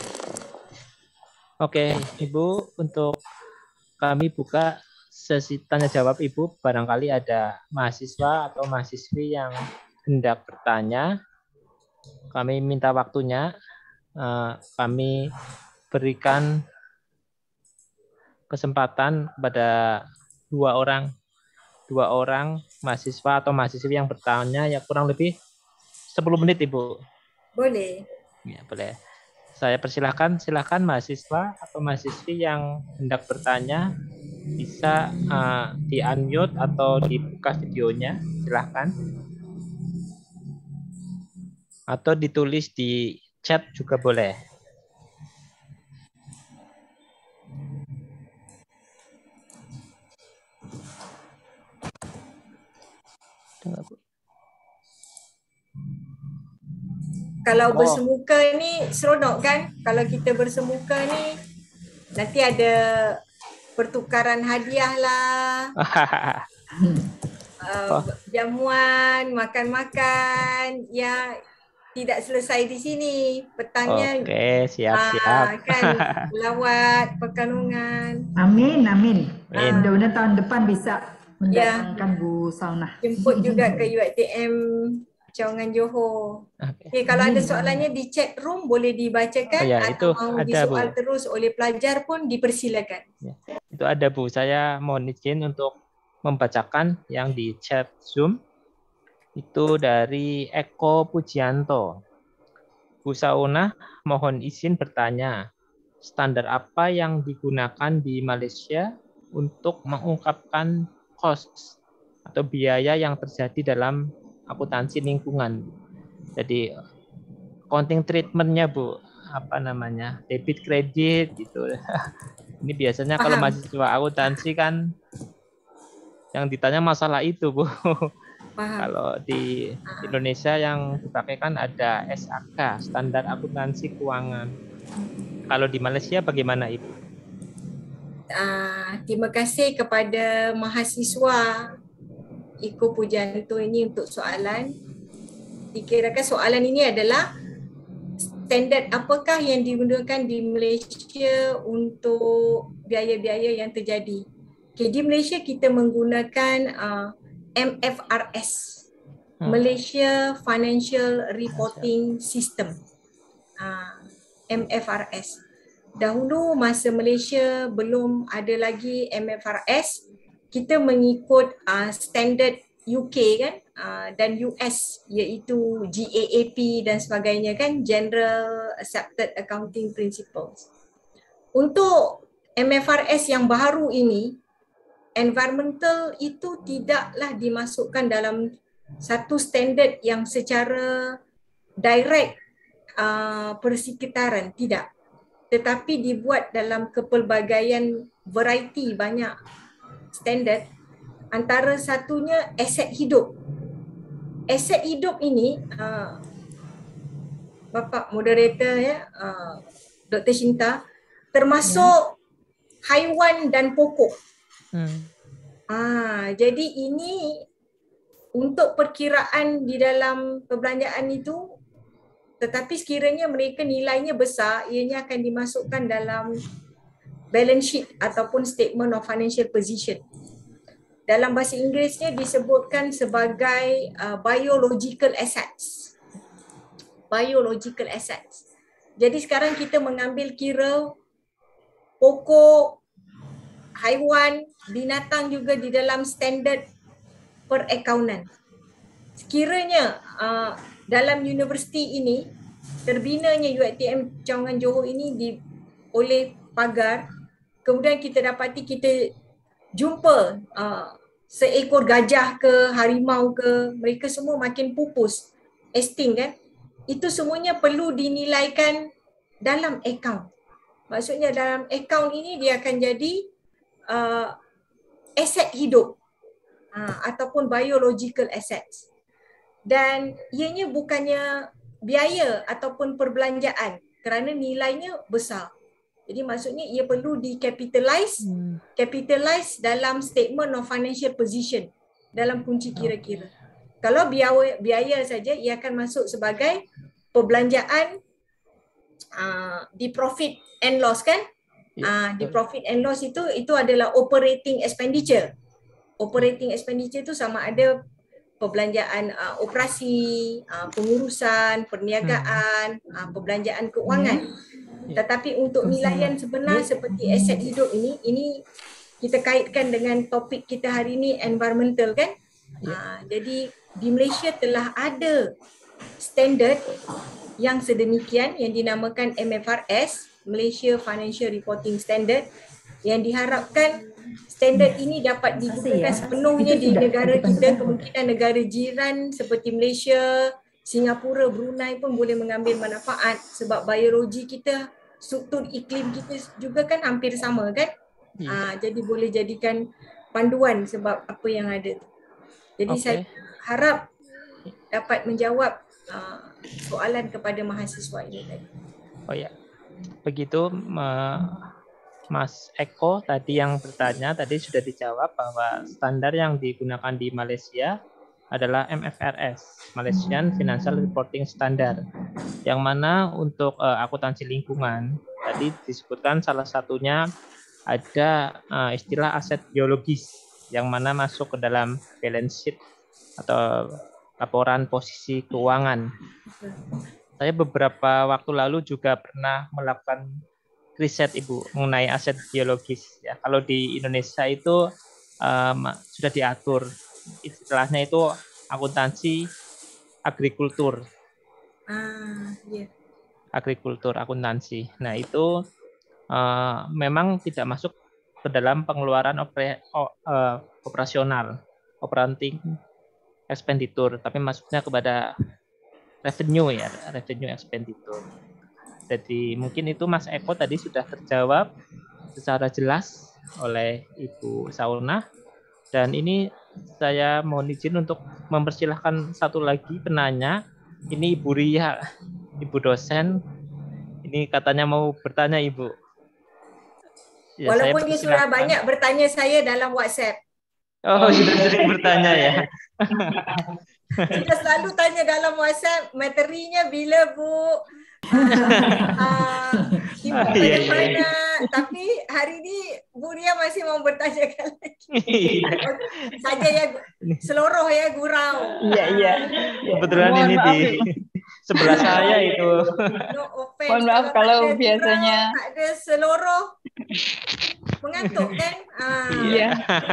Oke, Ibu, untuk kami buka sesi tanya jawab Ibu. Barangkali ada mahasiswa atau mahasiswi yang hendak bertanya. Kami minta waktunya. Kami berikan kesempatan kepada dua orang mahasiswa atau mahasiswi yang bertanya ya kurang lebih 10 menit Ibu. Boleh. Ya, boleh. Saya silakan mahasiswa atau mahasiswi yang hendak bertanya bisa di-unmute atau dibuka videonya, silahkan. Atau ditulis di chat juga boleh. Kalau bersemuka ni seronok kan? Kalau kita bersemuka ni nanti ada pertukaran hadiah lah. Jamuan, makan-makan, ya tidak selesai di sini. Petangnya siap-siap. Kan lawat Pekalongan. Amin. Mudah-mudahan tahun depan bisa mendatangkan Bu Saunah. Jemput juga ke UiTM Cawangan Johor. Okay, kalau ada soalannya di chat room boleh dibacakan atau mau disoal terus oleh pelajar pun dipersilakan. Ya, itu ada Bu, saya mohon izin untuk membacakan yang di chat Zoom. Itu dari Eko Pujianto. Bu Saunah, mohon izin bertanya, standar apa yang digunakan di Malaysia untuk mengungkapkan cost atau biaya yang terjadi dalam akuntansi lingkungan? Jadi accounting treatment-nya Bu, apa namanya, debit kredit gitu. Ini biasanya kalau mahasiswa akuntansi kan yang ditanya masalah itu Bu. Kalau di Indonesia yang dipakai kan ada SAK, standar akuntansi keuangan. Kalau di Malaysia bagaimana Ibu? Terima kasih kepada mahasiswa Eko Pujianto ini untuk soalan. Dikirakan soalan ini adalah standard apakah yang digunakan di Malaysia untuk biaya-biaya yang terjadi. Okay, di Malaysia kita menggunakan MFRS, Malaysia Financial Reporting System. MFRS. Dahulu masa Malaysia belum ada lagi MFRS, kita mengikut standard UK kan dan US iaitu GAAP dan sebagainya kan, General Accepted Accounting Principles. Untuk MFRS yang baru ini, environmental itu tidaklah dimasukkan dalam satu standard yang secara direct persekitaran, tidak. Tetapi dibuat dalam kepelbagaian variety banyak standard, antara satunya aset hidup. Aset hidup ini Bapak moderator Dr. Shinta, termasuk haiwan dan pokok. Jadi ini untuk perkiraan di dalam perbelanjaan itu, tetapi sekiranya mereka nilainya besar, ianya akan dimasukkan dalam balance sheet ataupun statement of financial position. Dalam bahasa Inggerisnya disebutkan sebagai biological assets. Biological assets. Jadi sekarang kita mengambil kira pokok, haiwan, binatang juga di dalam standard perakaunan. Sekiranya dalam universiti ini, terbinanya UiTM Cawangan Johor ini oleh pagar, kemudian kita dapati kita jumpa seekor gajah ke harimau ke, mereka semua makin pupus, extinct kan, itu semuanya perlu dinilaikan dalam akaun. Maksudnya dalam akaun ini dia akan jadi aset hidup ataupun biological assets. Dan ianya bukannya biaya ataupun perbelanjaan kerana nilainya besar. Jadi maksudnya ia perlu capitalize dalam statement of financial position dalam kunci kira-kira. Kalau biaya saja, ia akan masuk sebagai perbelanjaan di profit and loss kan? Di profit and loss itu adalah operating expenditure. Operating expenditure itu sama ada perbelanjaan operasi, pengurusan, perniagaan, perbelanjaan keuangan. Tetapi untuk nilai yang sebenar seperti aset hidup ini kita kaitkan dengan topik kita hari ini, environmental kan. Jadi di Malaysia telah ada standard yang sedemikian yang dinamakan MFRS, Malaysia Financial Reporting Standard, yang diharapkan standard ini dapat digunakan sepenuhnya di negara kita. Kemungkinan negara jiran seperti Malaysia, Singapura, Brunei pun boleh mengambil manfaat sebab biologi kita, struktur iklim kita juga kan hampir sama kan. Jadi boleh jadikan panduan sebab apa yang ada. Jadi saya harap dapat menjawab soalan kepada mahasiswa ini tadi. Oh ya, begitu Mas Eko tadi yang bertanya tadi sudah dijawab bahwa standar yang digunakan di Malaysia adalah MFRS, Malaysian Financial Reporting Standard, yang mana untuk akuntansi lingkungan tadi disebutkan salah satunya ada istilah aset biologis yang mana masuk ke dalam balance sheet atau laporan posisi keuangan. Saya beberapa waktu lalu juga pernah melakukan riset Ibu mengenai aset biologis. Ya, kalau di Indonesia itu sudah diatur, istilahnya itu akuntansi agrikultur. Agrikultur akuntansi. Nah itu memang tidak masuk ke dalam pengeluaran operasional, operating expenditure, tapi masuknya kepada revenue ya, revenue expenditure. Jadi mungkin itu Mas Eko tadi sudah terjawab secara jelas oleh Ibu Sauna. Dan ini saya mohon izin untuk mempersilahkan satu lagi penanya. Ini Ibu Ria, Ibu dosen. Ini katanya mau bertanya Ibu. Ya, walaupun dia sudah banyak bertanya saya dalam WhatsApp. Oh, sudah sering bertanya ya. Sudah selalu tanya dalam WhatsApp, materinya bila Bu? Ibu bagaimana? Tapi hari ini Bu Ria masih mau bertanyakan lagi. Saja ya, seluruh ya gurau. Iya. Kebetulan ini di sebelah saya itu. No offense. Mohon maaf kalau biasanya gurau, ada seluruh mengantuk kan? Iya.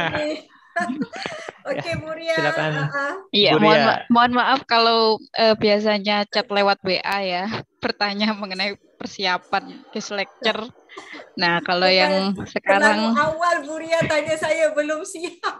Oke, Bu Ria. Silakan. Iya, mohon maaf kalau biasanya chat lewat WA ya, bertanya mengenai persiapan case lecture. Nah, kalau yang sekarang awal Bu Ria tanya saya belum siap.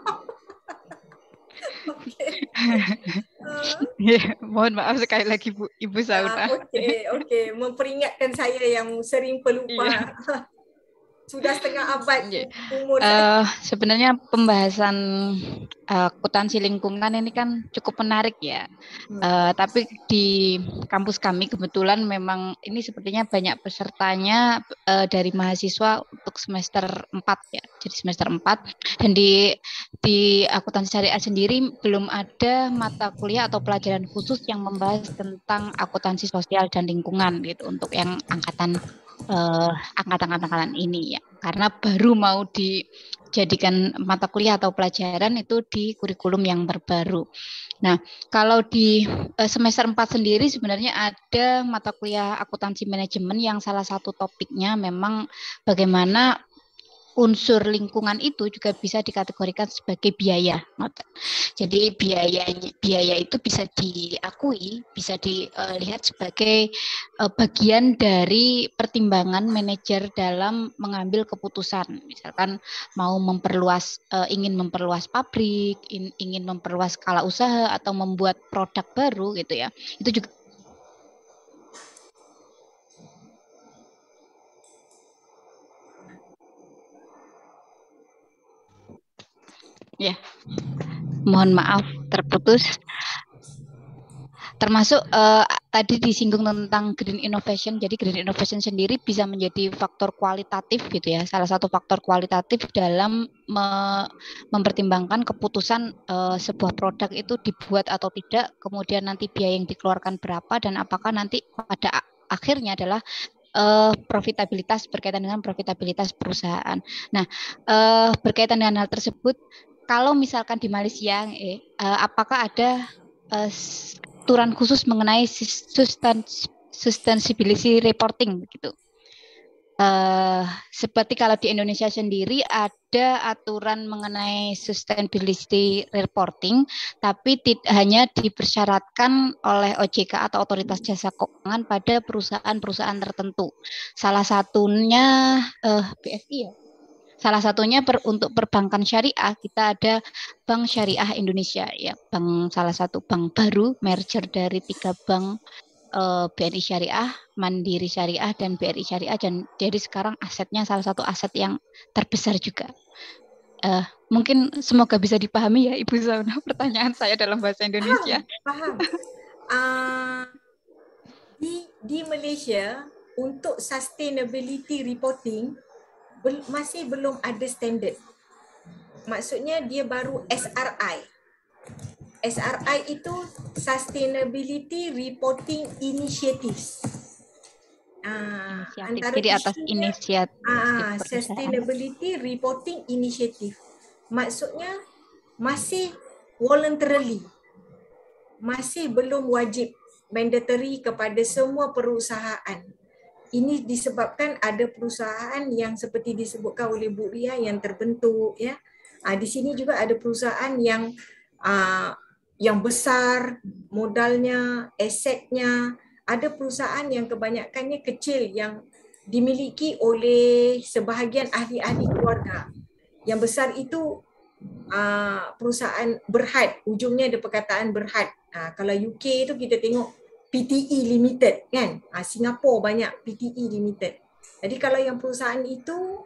Mohon maaf sekali lagi Ibu Sauna. Oke, memperingatkan saya yang sering pelupa. Sudah setengah abad umur. Sebenarnya pembahasan akuntansi lingkungan ini kan cukup menarik ya. Tapi di kampus kami kebetulan memang ini sepertinya banyak pesertanya dari mahasiswa untuk semester 4 ya. Jadi semester 4 dan di akuntansi syariah sendiri belum ada mata kuliah atau pelajaran khusus yang membahas tentang akuntansi sosial dan lingkungan gitu untuk yang angkatan ini ya, karena baru mau dijadikan mata kuliah atau pelajaran itu di kurikulum yang terbaru. Nah, kalau di semester 4 sendiri sebenarnya ada mata kuliah akuntansi manajemen yang salah satu topiknya memang bagaimana unsur lingkungan itu juga bisa dikategorikan sebagai biaya. Jadi biaya itu bisa diakui, bisa dilihat sebagai bagian dari pertimbangan manajer dalam mengambil keputusan. Misalkan mau ingin memperluas pabrik, ingin memperluas skala usaha atau membuat produk baru gitu ya. Itu juga ya, mohon maaf terputus. Termasuk tadi disinggung tentang green innovation. Jadi green innovation sendiri bisa menjadi faktor kualitatif gitu ya. Salah satu faktor kualitatif dalam mempertimbangkan keputusan sebuah produk itu dibuat atau tidak, kemudian nanti biaya yang dikeluarkan berapa dan apakah nanti pada akhirnya adalah berkaitan dengan profitabilitas perusahaan. Nah, berkaitan dengan hal tersebut kalau misalkan di Malaysia, apakah ada aturan khusus mengenai sustainability reporting begitu? Seperti kalau di Indonesia sendiri ada aturan mengenai sustainability reporting, tapi hanya dipersyaratkan oleh OJK atau Otoritas Jasa Keuangan pada perusahaan-perusahaan tertentu. Salah satunya BSI ya. Salah satunya untuk perbankan syariah, kita ada Bank Syariah Indonesia ya, salah satu bank baru merger dari 3 bank, BRI Syariah, Mandiri Syariah, dan BRI Syariah, dan jadi sekarang asetnya salah satu aset yang terbesar juga. Mungkin semoga bisa dipahami ya Ibu Zauna pertanyaan saya dalam bahasa Indonesia. Paham. Di Malaysia untuk sustainability reporting masih belum ada standard. Maksudnya dia baru SRI. SRI itu Sustainability Reporting Initiatives. Antara jadi atas inisiatif Sustainability Reporting Initiative. Maksudnya masih voluntarily. Masih belum wajib, mandatory kepada semua perusahaan. Ini disebabkan ada perusahaan yang seperti disebutkan oleh Bu Ria yang terbentuk ya. Di sini juga ada perusahaan yang besar modalnya, asetnya. Ada perusahaan yang kebanyakannya kecil yang dimiliki oleh sebahagian ahli-ahli keluarga. Yang besar itu perusahaan berhad, ujungnya ada perkataan berhad. Kalau UK tu kita tengok PTE Limited kan, Singapura banyak PTE Limited. Jadi kalau yang perusahaan itu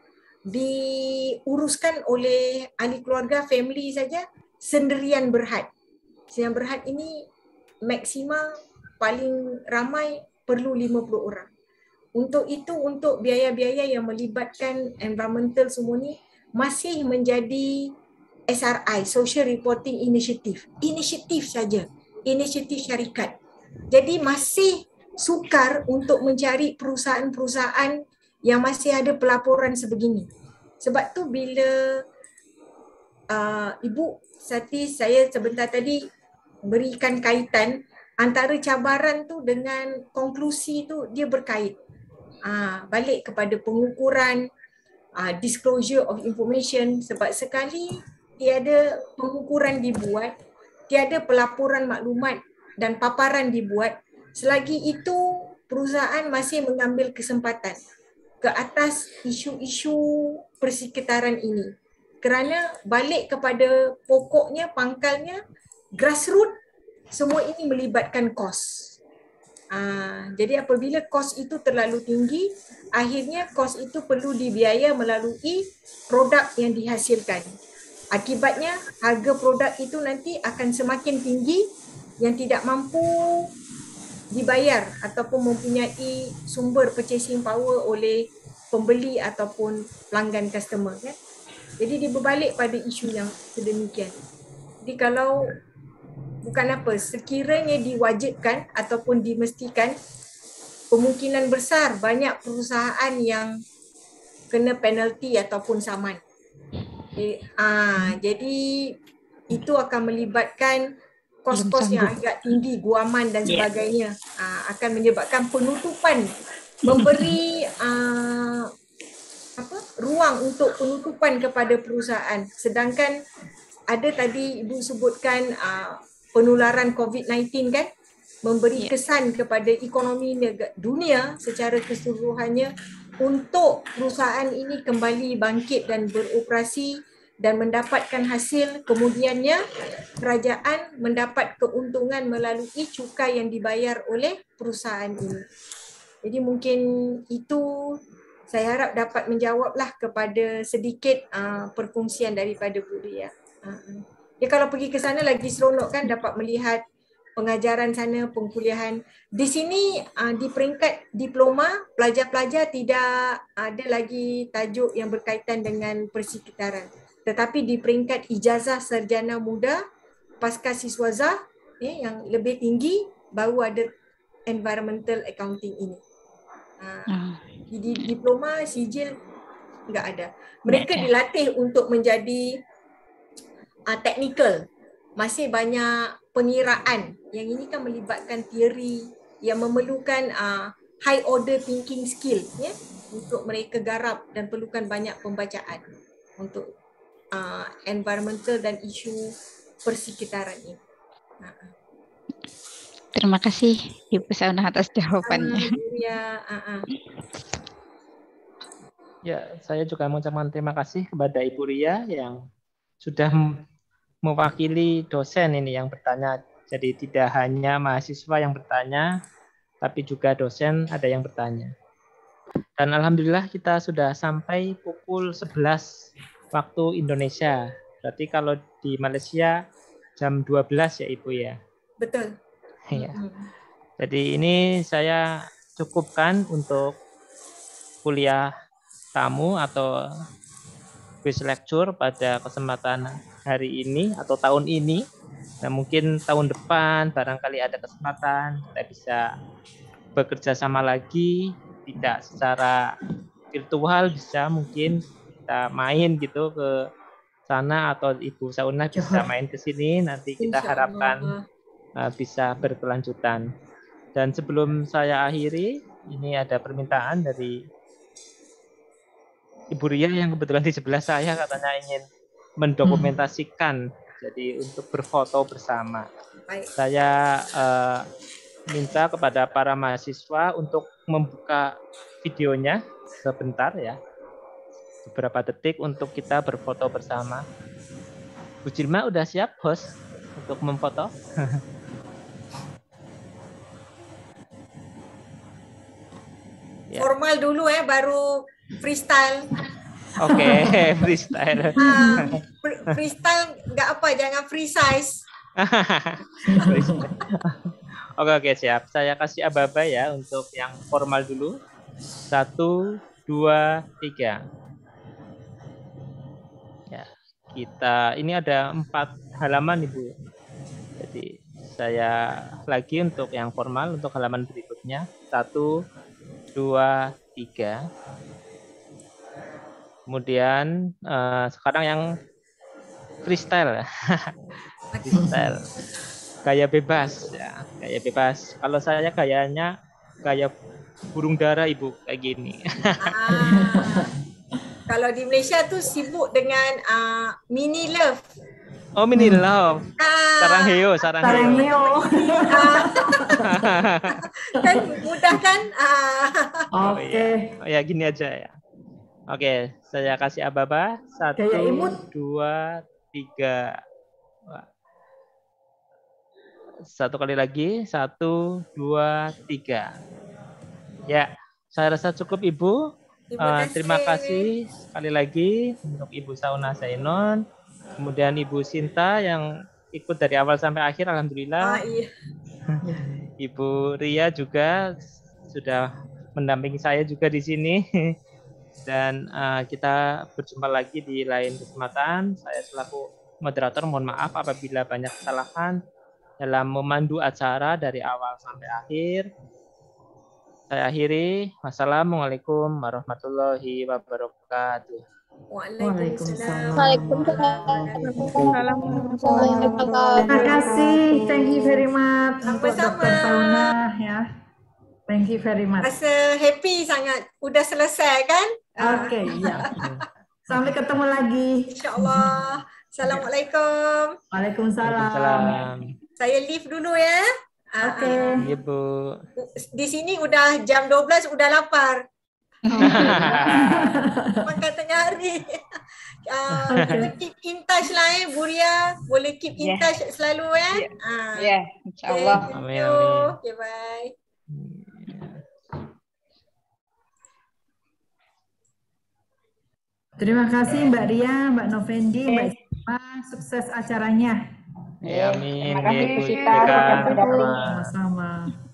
diuruskan oleh ahli keluarga, family saja, sendirian berhad. Sendirian berhad ini maksimal paling ramai perlu 50 orang. Untuk itu, untuk biaya-biaya yang melibatkan environmental semua ni masih menjadi SRI, Social Reporting Initiative. Inisiatif saja, inisiatif syarikat. Jadi masih sukar untuk mencari perusahaan-perusahaan yang masih ada pelaporan sebegini. Sebab tu bila Ibu Sati, saya sebentar tadi berikan kaitan antara cabaran tu dengan konklusi tu, dia berkait. Balik kepada pengukuran, disclosure of information, sebab sekali tiada pengukuran dibuat, tiada pelaporan maklumat dan paparan dibuat, selagi itu perusahaan masih mengambil kesempatan ke atas isu-isu persekitaran ini. Kerana balik kepada pokoknya, pangkalnya, grassroots, semua ini melibatkan kos. Jadi apabila kos itu terlalu tinggi, akhirnya kos itu perlu dibiaya melalui produk yang dihasilkan. Akibatnya harga produk itu nanti akan semakin tinggi, yang tidak mampu dibayar ataupun mempunyai sumber purchasing power oleh pembeli ataupun pelanggan customer kan. Jadi dia berbalik pada isu yang sedemikian. Jadi kalau bukan apa, sekiranya diwajibkan ataupun dimestikan, kemungkinan besar banyak perusahaan yang kena penalti ataupun saman. Jadi itu akan melibatkan kos-kos yang agak tinggi, guaman dan sebagainya. Akan menyebabkan penutupan, memberi ruang untuk penutupan kepada perusahaan. Sedangkan ada tadi Ibu sebutkan penularan COVID-19 kan, memberi kesan kepada ekonomi dunia secara keseluruhannya untuk perusahaan ini kembali bangkit dan beroperasi dan mendapatkan hasil, kemudiannya kerajaan mendapat keuntungan melalui cukai yang dibayar oleh perusahaan ini. Jadi mungkin itu saya harap dapat menjawablah kepada sedikit perkongsian daripada Bu Ria. Dia kalau pergi ke sana lagi seronok kan, dapat melihat pengajaran sana, pengkuliahan. Di sini di peringkat diploma, pelajar-pelajar tidak ada lagi tajuk yang berkaitan dengan persekitaran. Tetapi di peringkat ijazah sarjana muda, pasca siswazah yang lebih tinggi, baru ada environmental accounting ini. Di diploma, sijil enggak ada. Mereka dilatih untuk menjadi teknikal. Masih banyak pengiraan. Yang ini kan melibatkan teori yang memerlukan high order thinking skill ya, untuk mereka garap dan perlukan banyak pembacaan untuk environmental dan isu persekitaran ini. Terima kasih Ibu Sauna atas jawabannya. Ya, saya juga mengucapkan terima kasih kepada Ibu Ria yang sudah mewakili dosen ini yang bertanya. Jadi tidak hanya mahasiswa yang bertanya, tapi juga dosen ada yang bertanya. Dan alhamdulillah kita sudah sampai pukul 11 waktu Indonesia. Berarti kalau di Malaysia jam 12 ya Ibu ya? Betul. Ya. Jadi ini saya cukupkan untuk kuliah tamu atau quiz lecture pada kesempatan hari ini atau tahun ini. Nah, mungkin tahun depan barangkali ada kesempatan kita bisa bekerja sama lagi, tidak secara virtual, bisa mungkin kita main gitu ke sana atau Ibu Sauna bisa main ke sini, nanti kita harapkan bisa berkelanjutan. Dan sebelum saya akhiri, ini ada permintaan dari Ibu Ria yang kebetulan di sebelah saya, katanya ingin mendokumentasikan, jadi untuk berfoto bersama. Saya minta kepada para mahasiswa untuk membuka videonya sebentar ya, beberapa detik untuk kita berfoto bersama. Bu Jilma udah siap host untuk memfoto? Ya. Formal dulu baru freestyle. Oke, freestyle. Freestyle nggak apa, jangan free size. Oke, siap. Saya kasih aba-aba ya untuk yang formal dulu. 1, 2, 3. Ya, kita ini ada 4 halaman Ibu. Jadi saya lagi untuk yang formal untuk halaman berikutnya. 1, 2, 3. Kemudian sekarang yang freestyle. Freestyle. Gaya bebas ya, gaya bebas. Kalau saya gayanya gaya burung dara Ibu kayak gini. Kalau di Malaysia tuh sibuk dengan mini love. Oh, mini love. Sarang heo. Kan mudah kan? Oke. Oh, ya gini aja ya. Oke, saya kasih aba-aba. 1, 2, 3. Satu kali lagi. 1, 2, 3. Ya, saya rasa cukup Ibu. Terima kasih sekali lagi untuk Ibu Sauna Zainon. Kemudian Ibu Sinta yang ikut dari awal sampai akhir, alhamdulillah. Iya. Ibu Ria juga sudah mendampingi saya juga di sini. Dan kita berjumpa lagi di lain kesempatan. Saya selaku moderator mohon maaf apabila banyak kesalahan dalam memandu acara dari awal sampai akhir. Saya akhiri. Wassalamualaikum warahmatullahi wabarakatuh. Waalaikumsalam. Terima kasih. Thank you very much. Sama-sama. Ya. Thank you very much. Rasa happy sangat. Udah selesai kan? Oke, ya. Sampai ketemu lagi. InsyaAllah. Assalamualaikum. Waalaikumsalam. Saya leave dulu ya. Oke. Iya, Bu. Di sini udah jam 12, udah lapar. Makan tengah hari. Keep in touch lah Bu Ria. Boleh keep in touch selalu ya. Ya, insyaAllah. Thank you. Okay, bye. Terima kasih Mbak Ria, Mbak Novendi, Mbak Jilma. Sukses acaranya. Ya, amin. Terima kasih, Sama-sama.